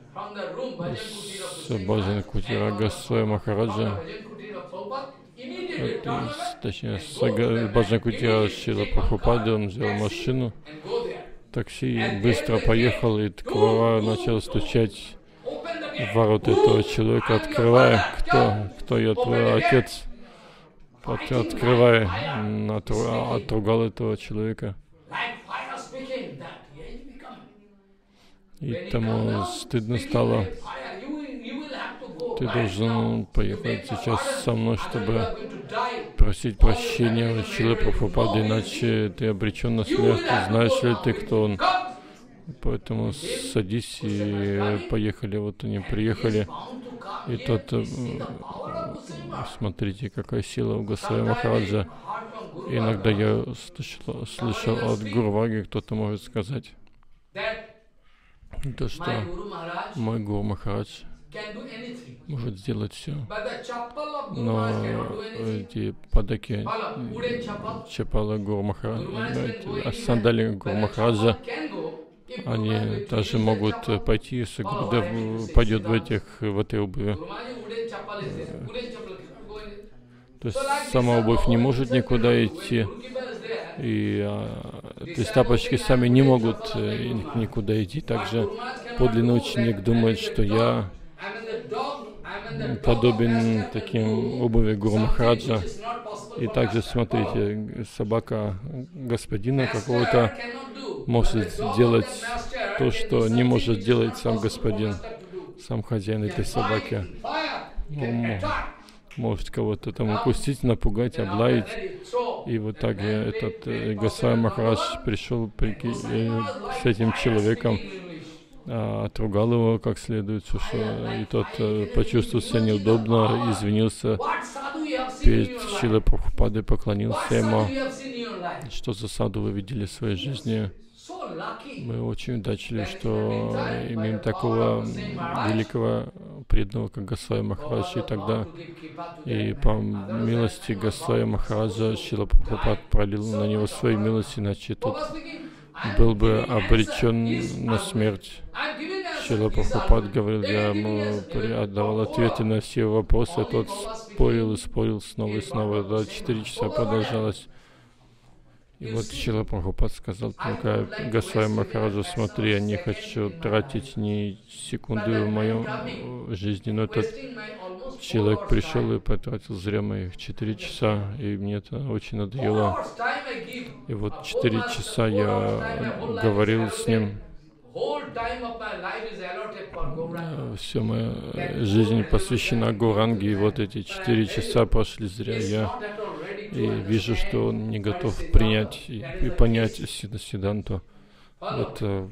с Баджан Кутира Госвами Махараджа, это, точнее, с Баджан Кутира Шрила Прабхупады, он взял машину, такси, быстро поехал, и Квара начал стучать в ворота этого человека, открывая, кто, кто я, твой отец, открывая, отругал этого человека. И тому стыдно стало. Ты должен поехать сейчас со мной, чтобы просить прощения у Шрилы Прабхупады, иначе ты обречен на смерть. Знаешь ли ты, кто он? Поэтому садись и поехали. Вот они приехали. И тот, смотрите, какая сила у Госвами Махараджа. Иногда я слышал, слышал от Гурваги, кто-то может сказать, то, что мой Гуру Махарадж может сделать все. Но эти падаки, чапала Гуру Махараджа, сандали Гуру Махараджа, они даже могут пойти, если Гурудев пойдет в, этих, в этой обуви. chappal is this, wooden chappal cannot go in it. То есть сама обувь не может никуда идти, и а, то есть тапочки сами не могут э, никуда идти. Также подлинный ученик думает, что я подобен таким обуви Гуру Махараджа. И также, смотрите, собака господина какого-то может сделать то, что не может делать сам господин, сам хозяин этой собаки. Он может кого-то там укусить, напугать, облаять. И вот так этот э, Госвами Махарадж пришел при, э, с этим человеком, а, отругал его как следует, что, и тот э, почувствовал себя неудобно, извинился перед Шрилой Прабхупадой, поклонился ему. Что за саду вы видели в своей жизни? Мы очень удачливы, что имеем такого великого преданного, как Госвами Махарадж. И тогда, и по милости Госвами Махараджа, Шрила Прабхупад пролил на него свою милость, иначе тот был бы обречен на смерть. Шрила Прабхупад говорил, я ему отдавал ответы на все вопросы, а тот спорил и спорил снова и снова. Да, четыре часа продолжалось. И вот Шрила Прабхупад сказал только Госвами Махараджу, смотри, я не хочу тратить ни секунды в моей жизни, но этот человек пришел и потратил зря моих четыре часа, и мне это очень надоело. И вот четыре часа я говорил с ним. Все моя жизнь посвящена Гауранге, и вот эти четыре часа прошли зря. Я и вижу, что он не готов принять и, и понять Сиддханту. Это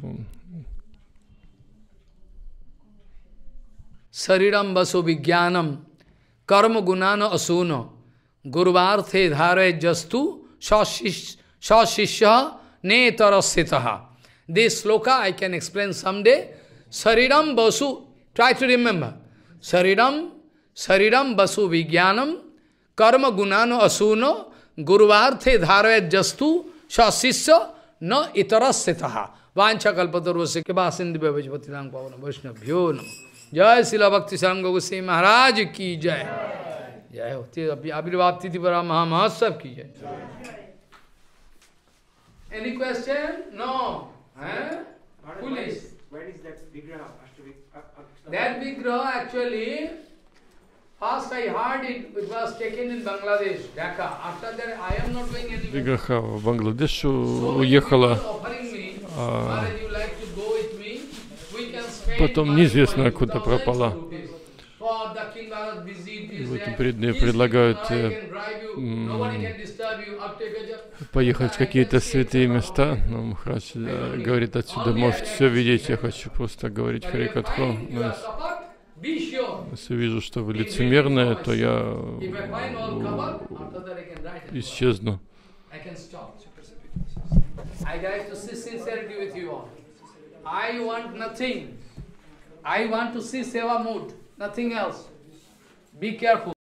Sariram vaso vijnanam karma gunana asuno gurvarthe dhare jastu shashishya netarasitaha. This sloka I can explain someday. Sariram vasu, try to remember. Sariram, Sariram vasu vijnanam karma gunano asuno guruvarthe dhare jastu shashishya na itarasitaha. Vancha kalpatarvasya kibasindhi bhavajapatidang pavana vaishnavyo namo. जय शिला भक्ति संग गोस्वामी महाराज की जय जय होती आविर्भाव तिथि पर महामहोत्सव की जय. Any question? No. Huh? Police. Where is that vigraha? That vigraha actually, first I heard it, it was taken in Bangladesh, Dhaka. After that I am not going anywhere. Виграха в Бангладеш уехала. А потом неизвестно, куда пропала. И вот преданные предлагают э, поехать в какие-то святые места. Но Махарадж э, говорит, отсюда может все видеть, я хочу просто говорить Харикатху. Но если вижу, что вы лицемерные, то я исчезну. I want nothing. I want to see seva mood, nothing else. Be careful.